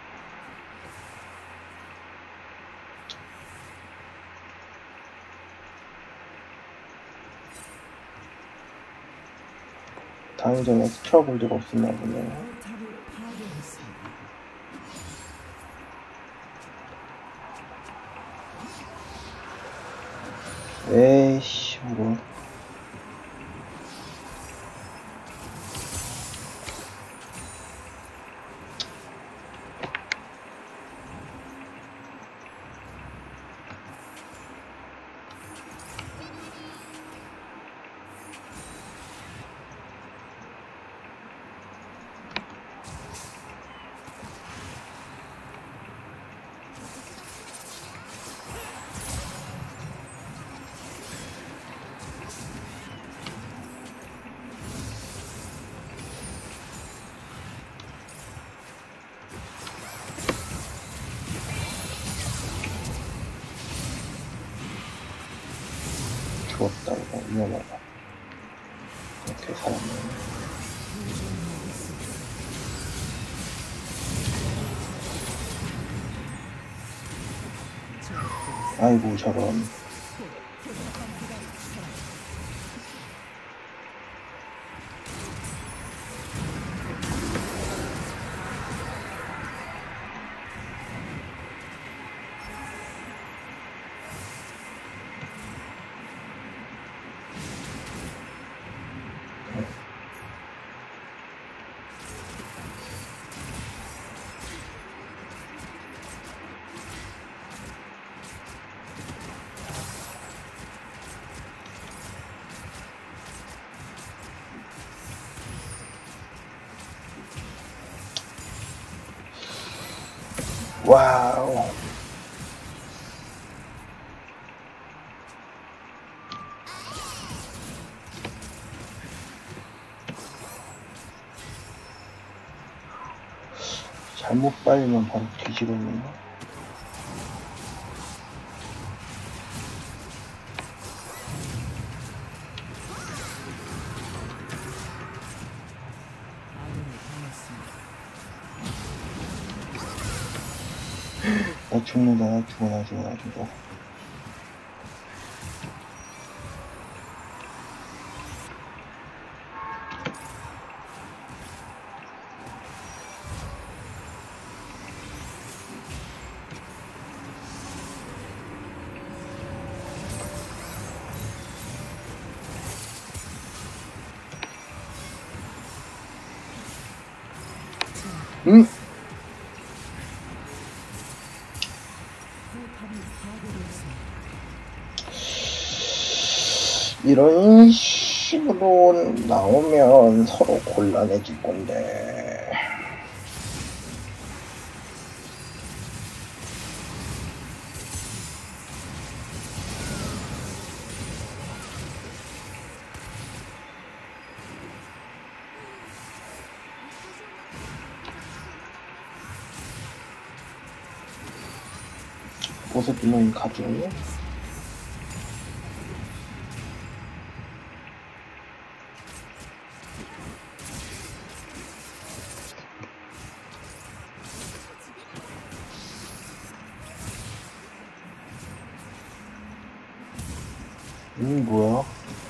다행히전 엑스트라 골드가 없었나 보네. 에이씨, 뭐. 죽었다, 이거. 위험하다. 이렇게 살았네. 아이고, 저런. 와우. 잘못 빨리면 바로 뒤지거든요. 나 죽는다, 나 죽어, 나 죽어, 나 죽어. 응? 포탑이 파괴되었습니다. 이런 식으로 나오면 서로 곤란해질 건데. 옷에 두는 가죽. 음, 뭐야?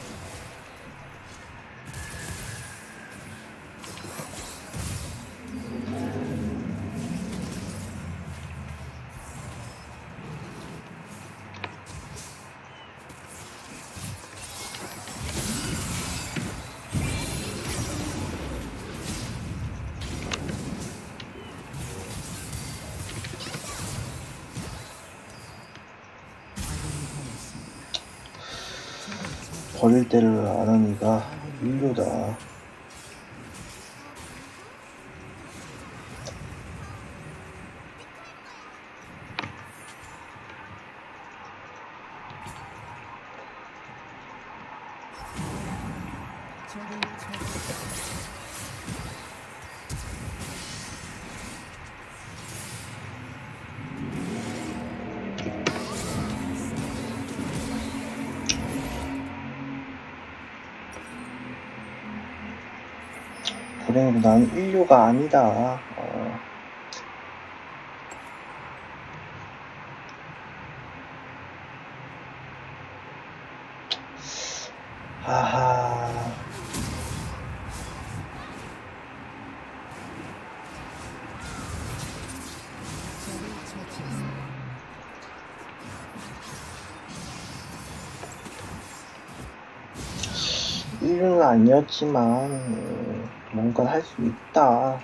버릴 때를 안 하니까 인류다. 적을 처치했습니다. 불행히도 난 인류가 아니다. 어. 하하. 적을 처치했습니다. 인류는 아니었지만 음, 뭔가 할 수 있다.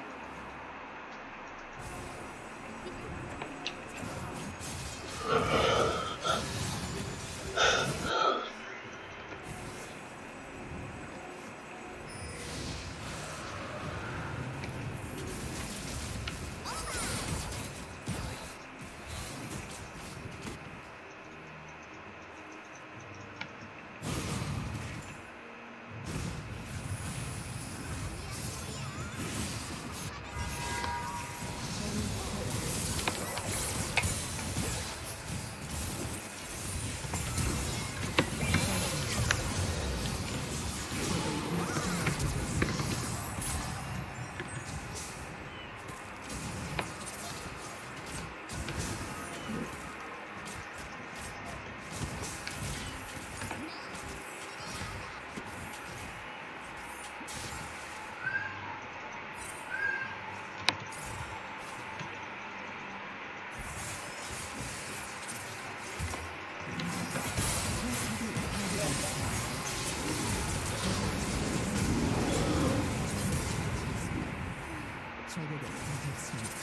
적에게 당했습니다.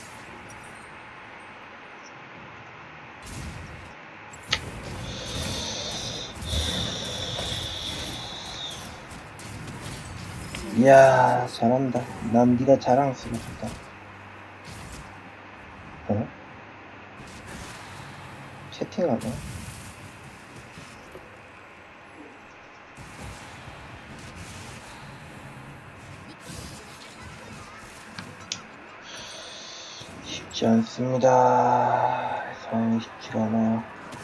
이야, 잘한다. 난 네가 자랑스럽다. 어? 채팅하네. 쉽지 않습니다. 상황이 쉽지가 않아요.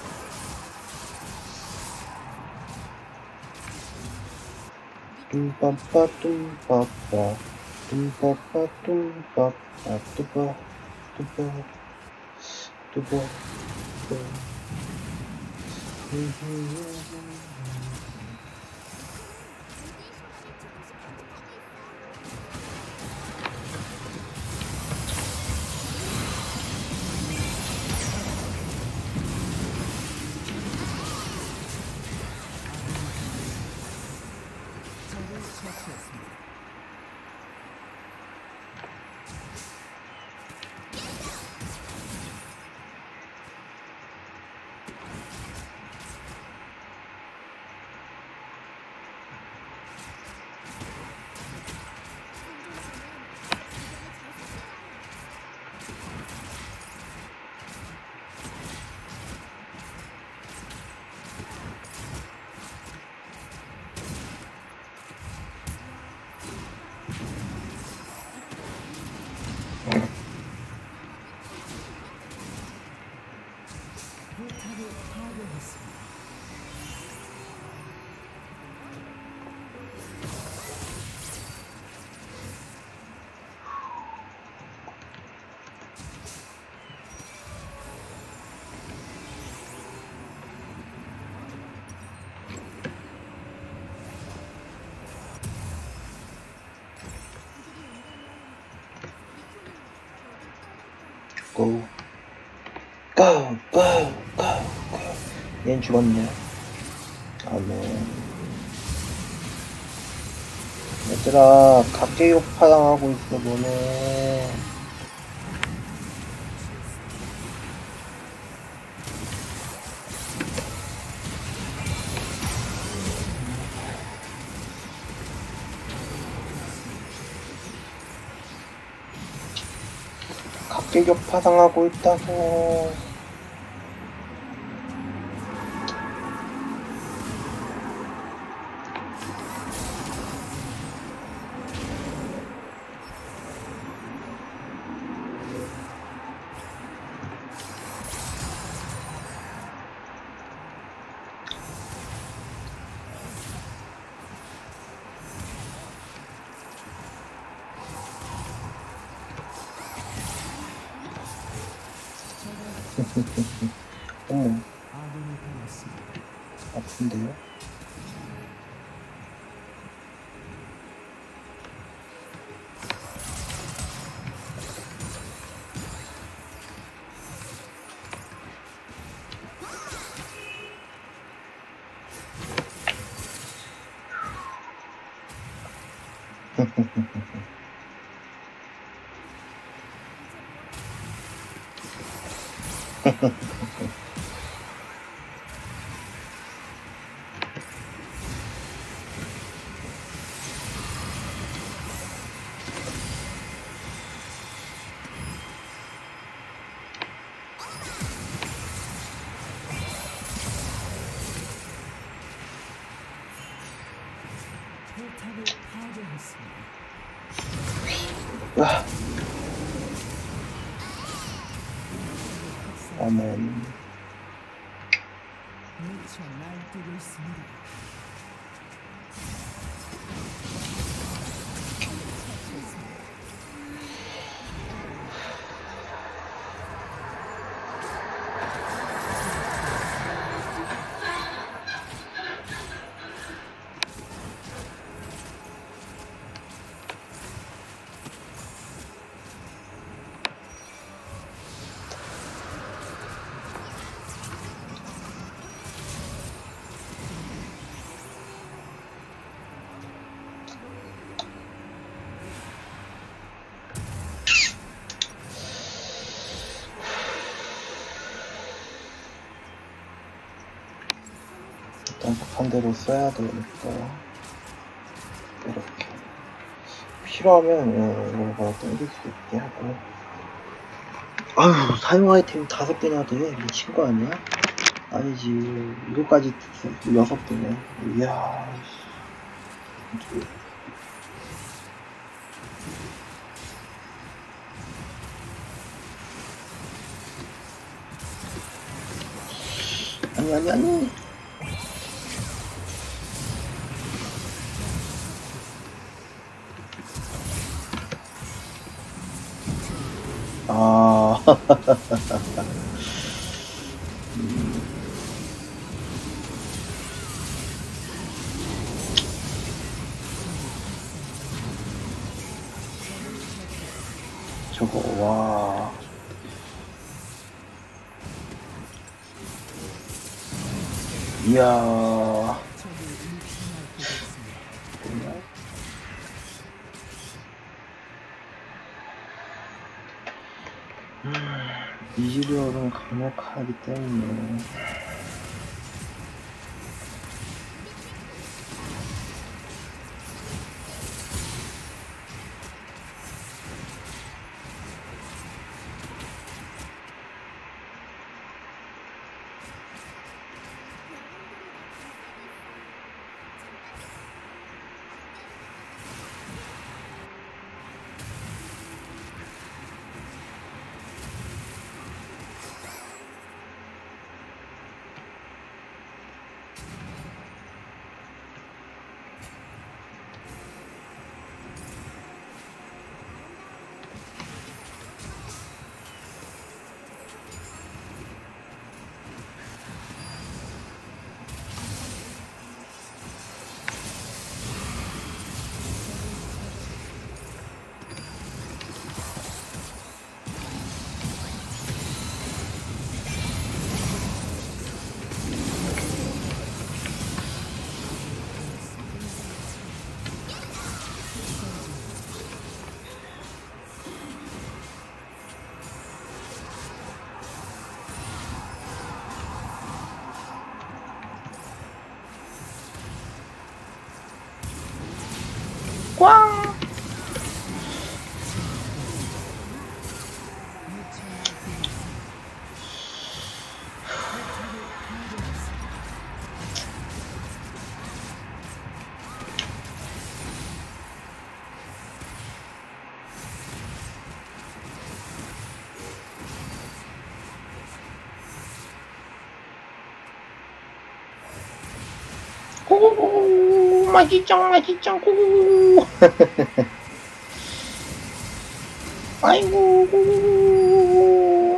뚱빠빠 뚱빠빠 뚱빠빠 뚱빠빠 뚜빠 뚜빠 뚜빠 적을 처치했습니다. 고. 고, 고, 고, 고. 얘는 죽었네. 아멘. 얘들아, 각계욕 파당하고 있어, 너네. 각계욕 파당하고 있다고. 어머, 아군이 당했습니다. 아픈데요? 포탑을 파괴했습니다. 아, 아멘. 미쳐 날뛰고 있습니다. 일단 급한 대로 써야 되니까 이렇게 필요하면 어, 이거 땡길 수 있게 하고. 아유, 사용 아이템 다섯 개나 돼. 미친 거 아니야? 아니지, 이거까지 여섯 개네. 이야, 씨. 아니 아니 아니. 아. 저거, 와. 이야. 정말? 이지리얼은 강력하기 때문에. 꽝! 고고고 맛있짱 맛있짱 고고고 아이고 고고고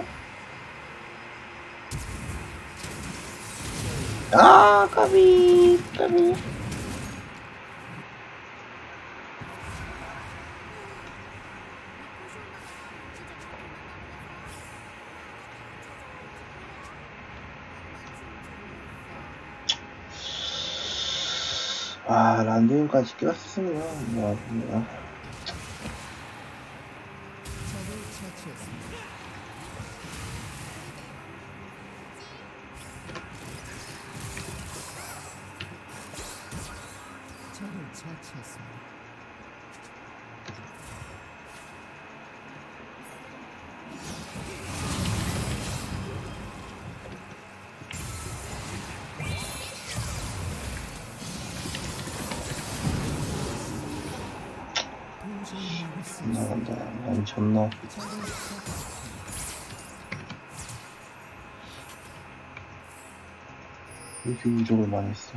아 까비 까비 아, 란드온까지 꼈으면, 뭐, 뭐야. 나간다. 아니, 존나. 왜 이렇게 우적을 많이 했어?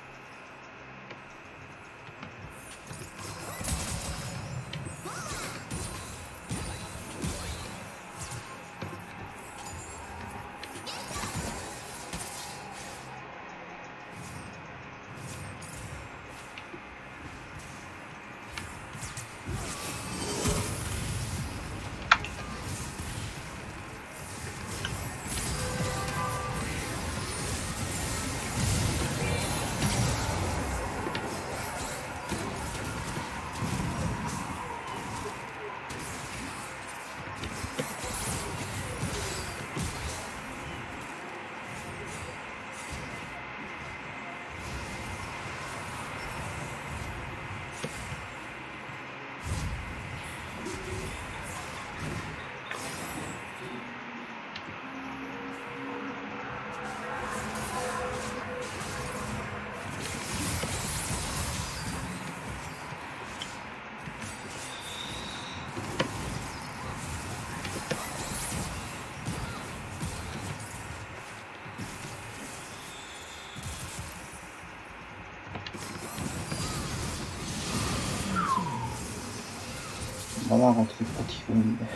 만화가 어떻게 버티고 있는데.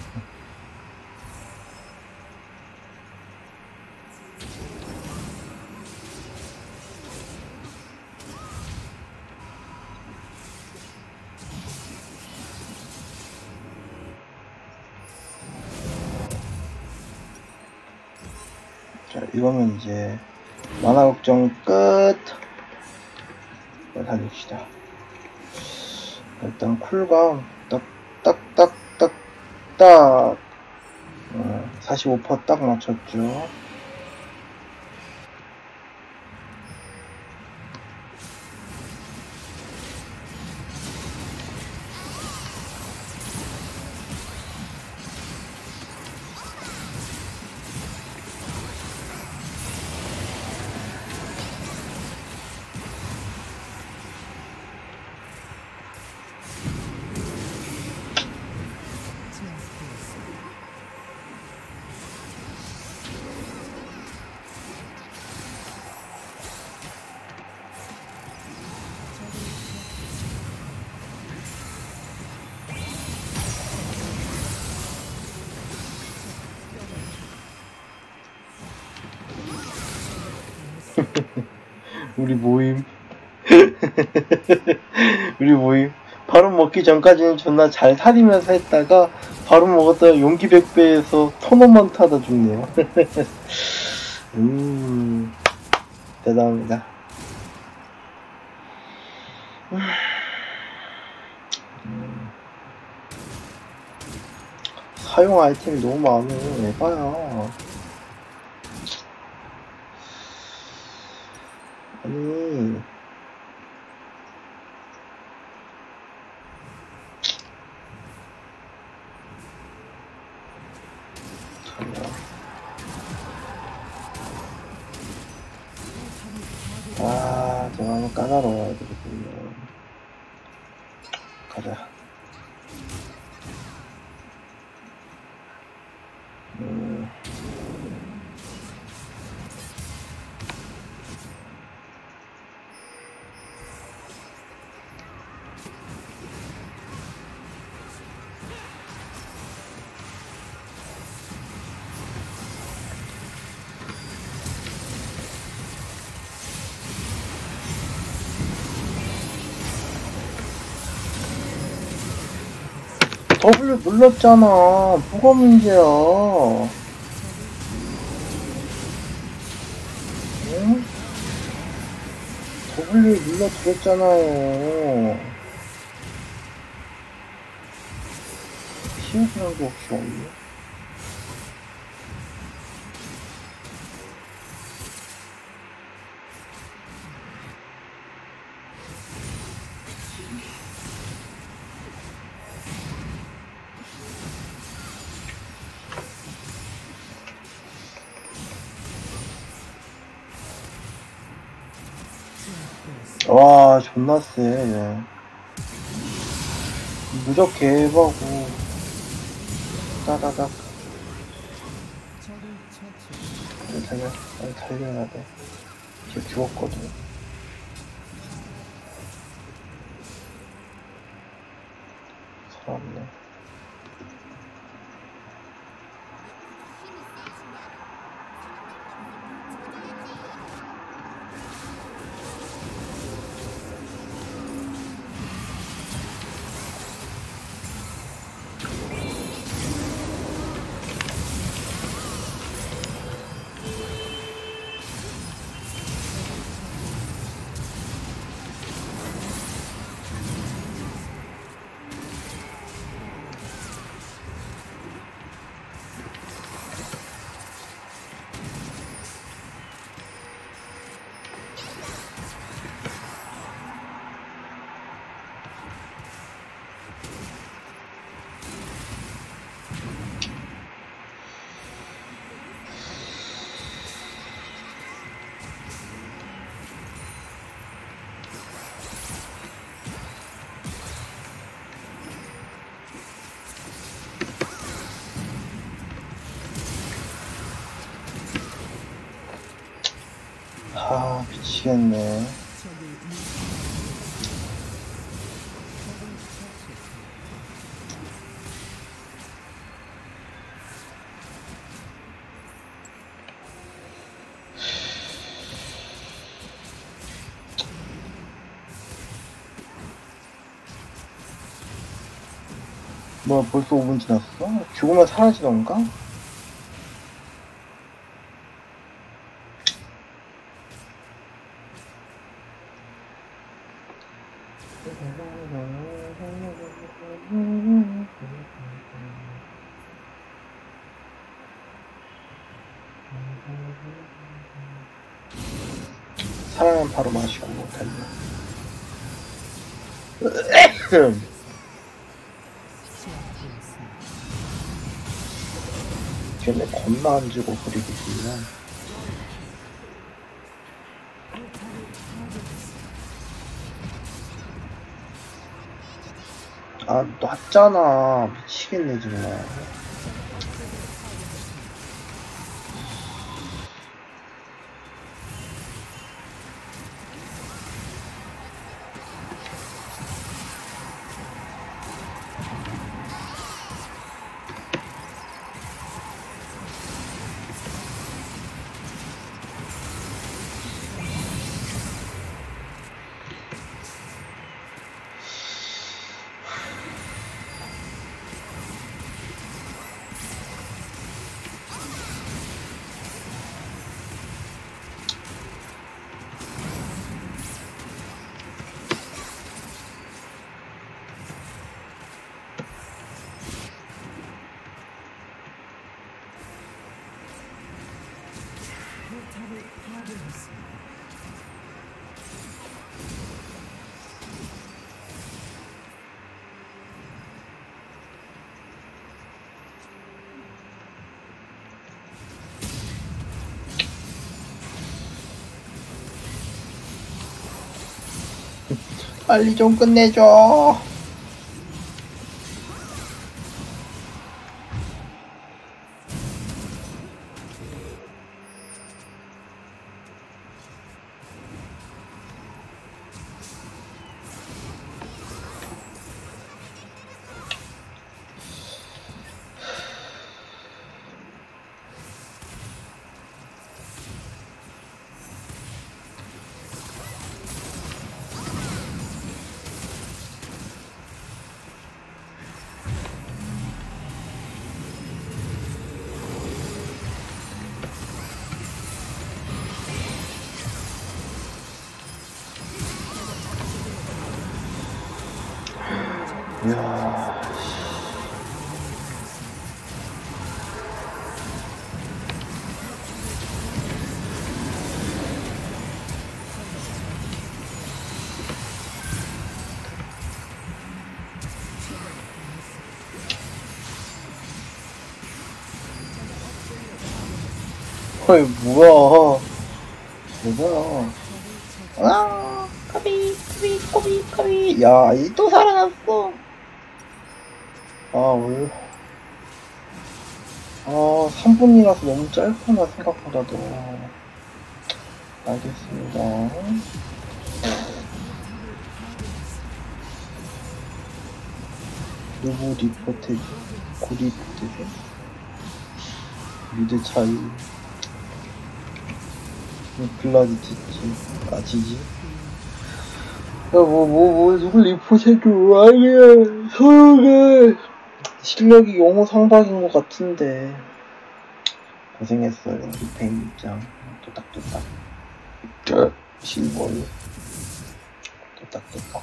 자, 이거면 이제 만화 걱정 끝. 달립시다. 일단 쿨감 딱딱딱딱딱 어, 사십오 퍼센트 딱 맞췄죠. 우리 모임 우리 모임 바로 먹기 전까지는 존나 잘 살이면서 했다가 바로 먹었다가 용기 백 배에서 토너먼트 하다 죽네요. 음 대단합니다. 음, 사용 아이템이 너무 많아. 에바야. 아니 아, 제가 한번 까다로워야 되겠군요. 가자. 음. W 눌렀잖아. 뭐가 문제야? 응? W 눌러드렸잖아요. 시우스랑도 없이 없네. 와, 존나 세, 얘. 무적 개하고 따다닥. 빨리 달려, 빨리 달려야 돼. 걔 죽었거든. 살았네. 아, 미치겠네. 뭐야, 벌써 오 분 지났어? 죽으면 사라지던가? 사랑은 바로 마시고 달려. 걔네 겁나 안 주고 그리기구나. 아, 놨잖아. 미치겠네, 정말. 빨리 좀 끝내줘. 이야. 어이, 뭐야. 뭐야. 아, 까비, 까비, 까비, 까비. 야, 이 또 살아났어. 아, 왜. 아, 삼 분이라서 너무 짧구나, 생각보다도. 알겠습니다. 누구 리포트지? 고리포트지? 미드 차이. 블라디 지지. 아, 지지? 야, 뭐, 뭐, 뭐, 누굴 리포트해줘. 아니야, 소용해. 실력이 영호 상박인 것 같은데. 고생했어요, 리페인 입장. 또딱또딱. 실버이. 또딱또딱.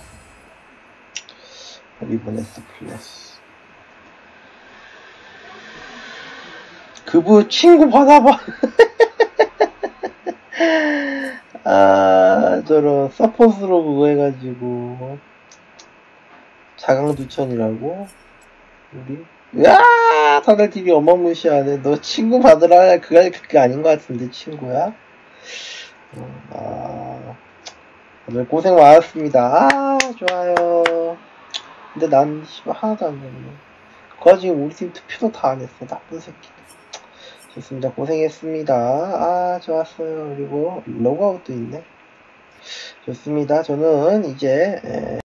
리보네스 플러스. 그부 친구 받아봐. 아, 저런 서폿으로 그거 해가지고 자강두천이라고 우리. 야, 다들 티비 어마무시하네. 너 친구 받으라. 그게 그게 아닌 것 같은데 친구야. 아, 오늘 고생 많았습니다. 아, 좋아요. 근데 난 씨발 하나도 안 됐네. 그 와중에 우리 팀 투표도 다 안 했어. 나쁜 새끼. 좋습니다. 고생했습니다. 아, 좋았어요. 그리고 로그아웃도 있네. 좋습니다. 저는 이제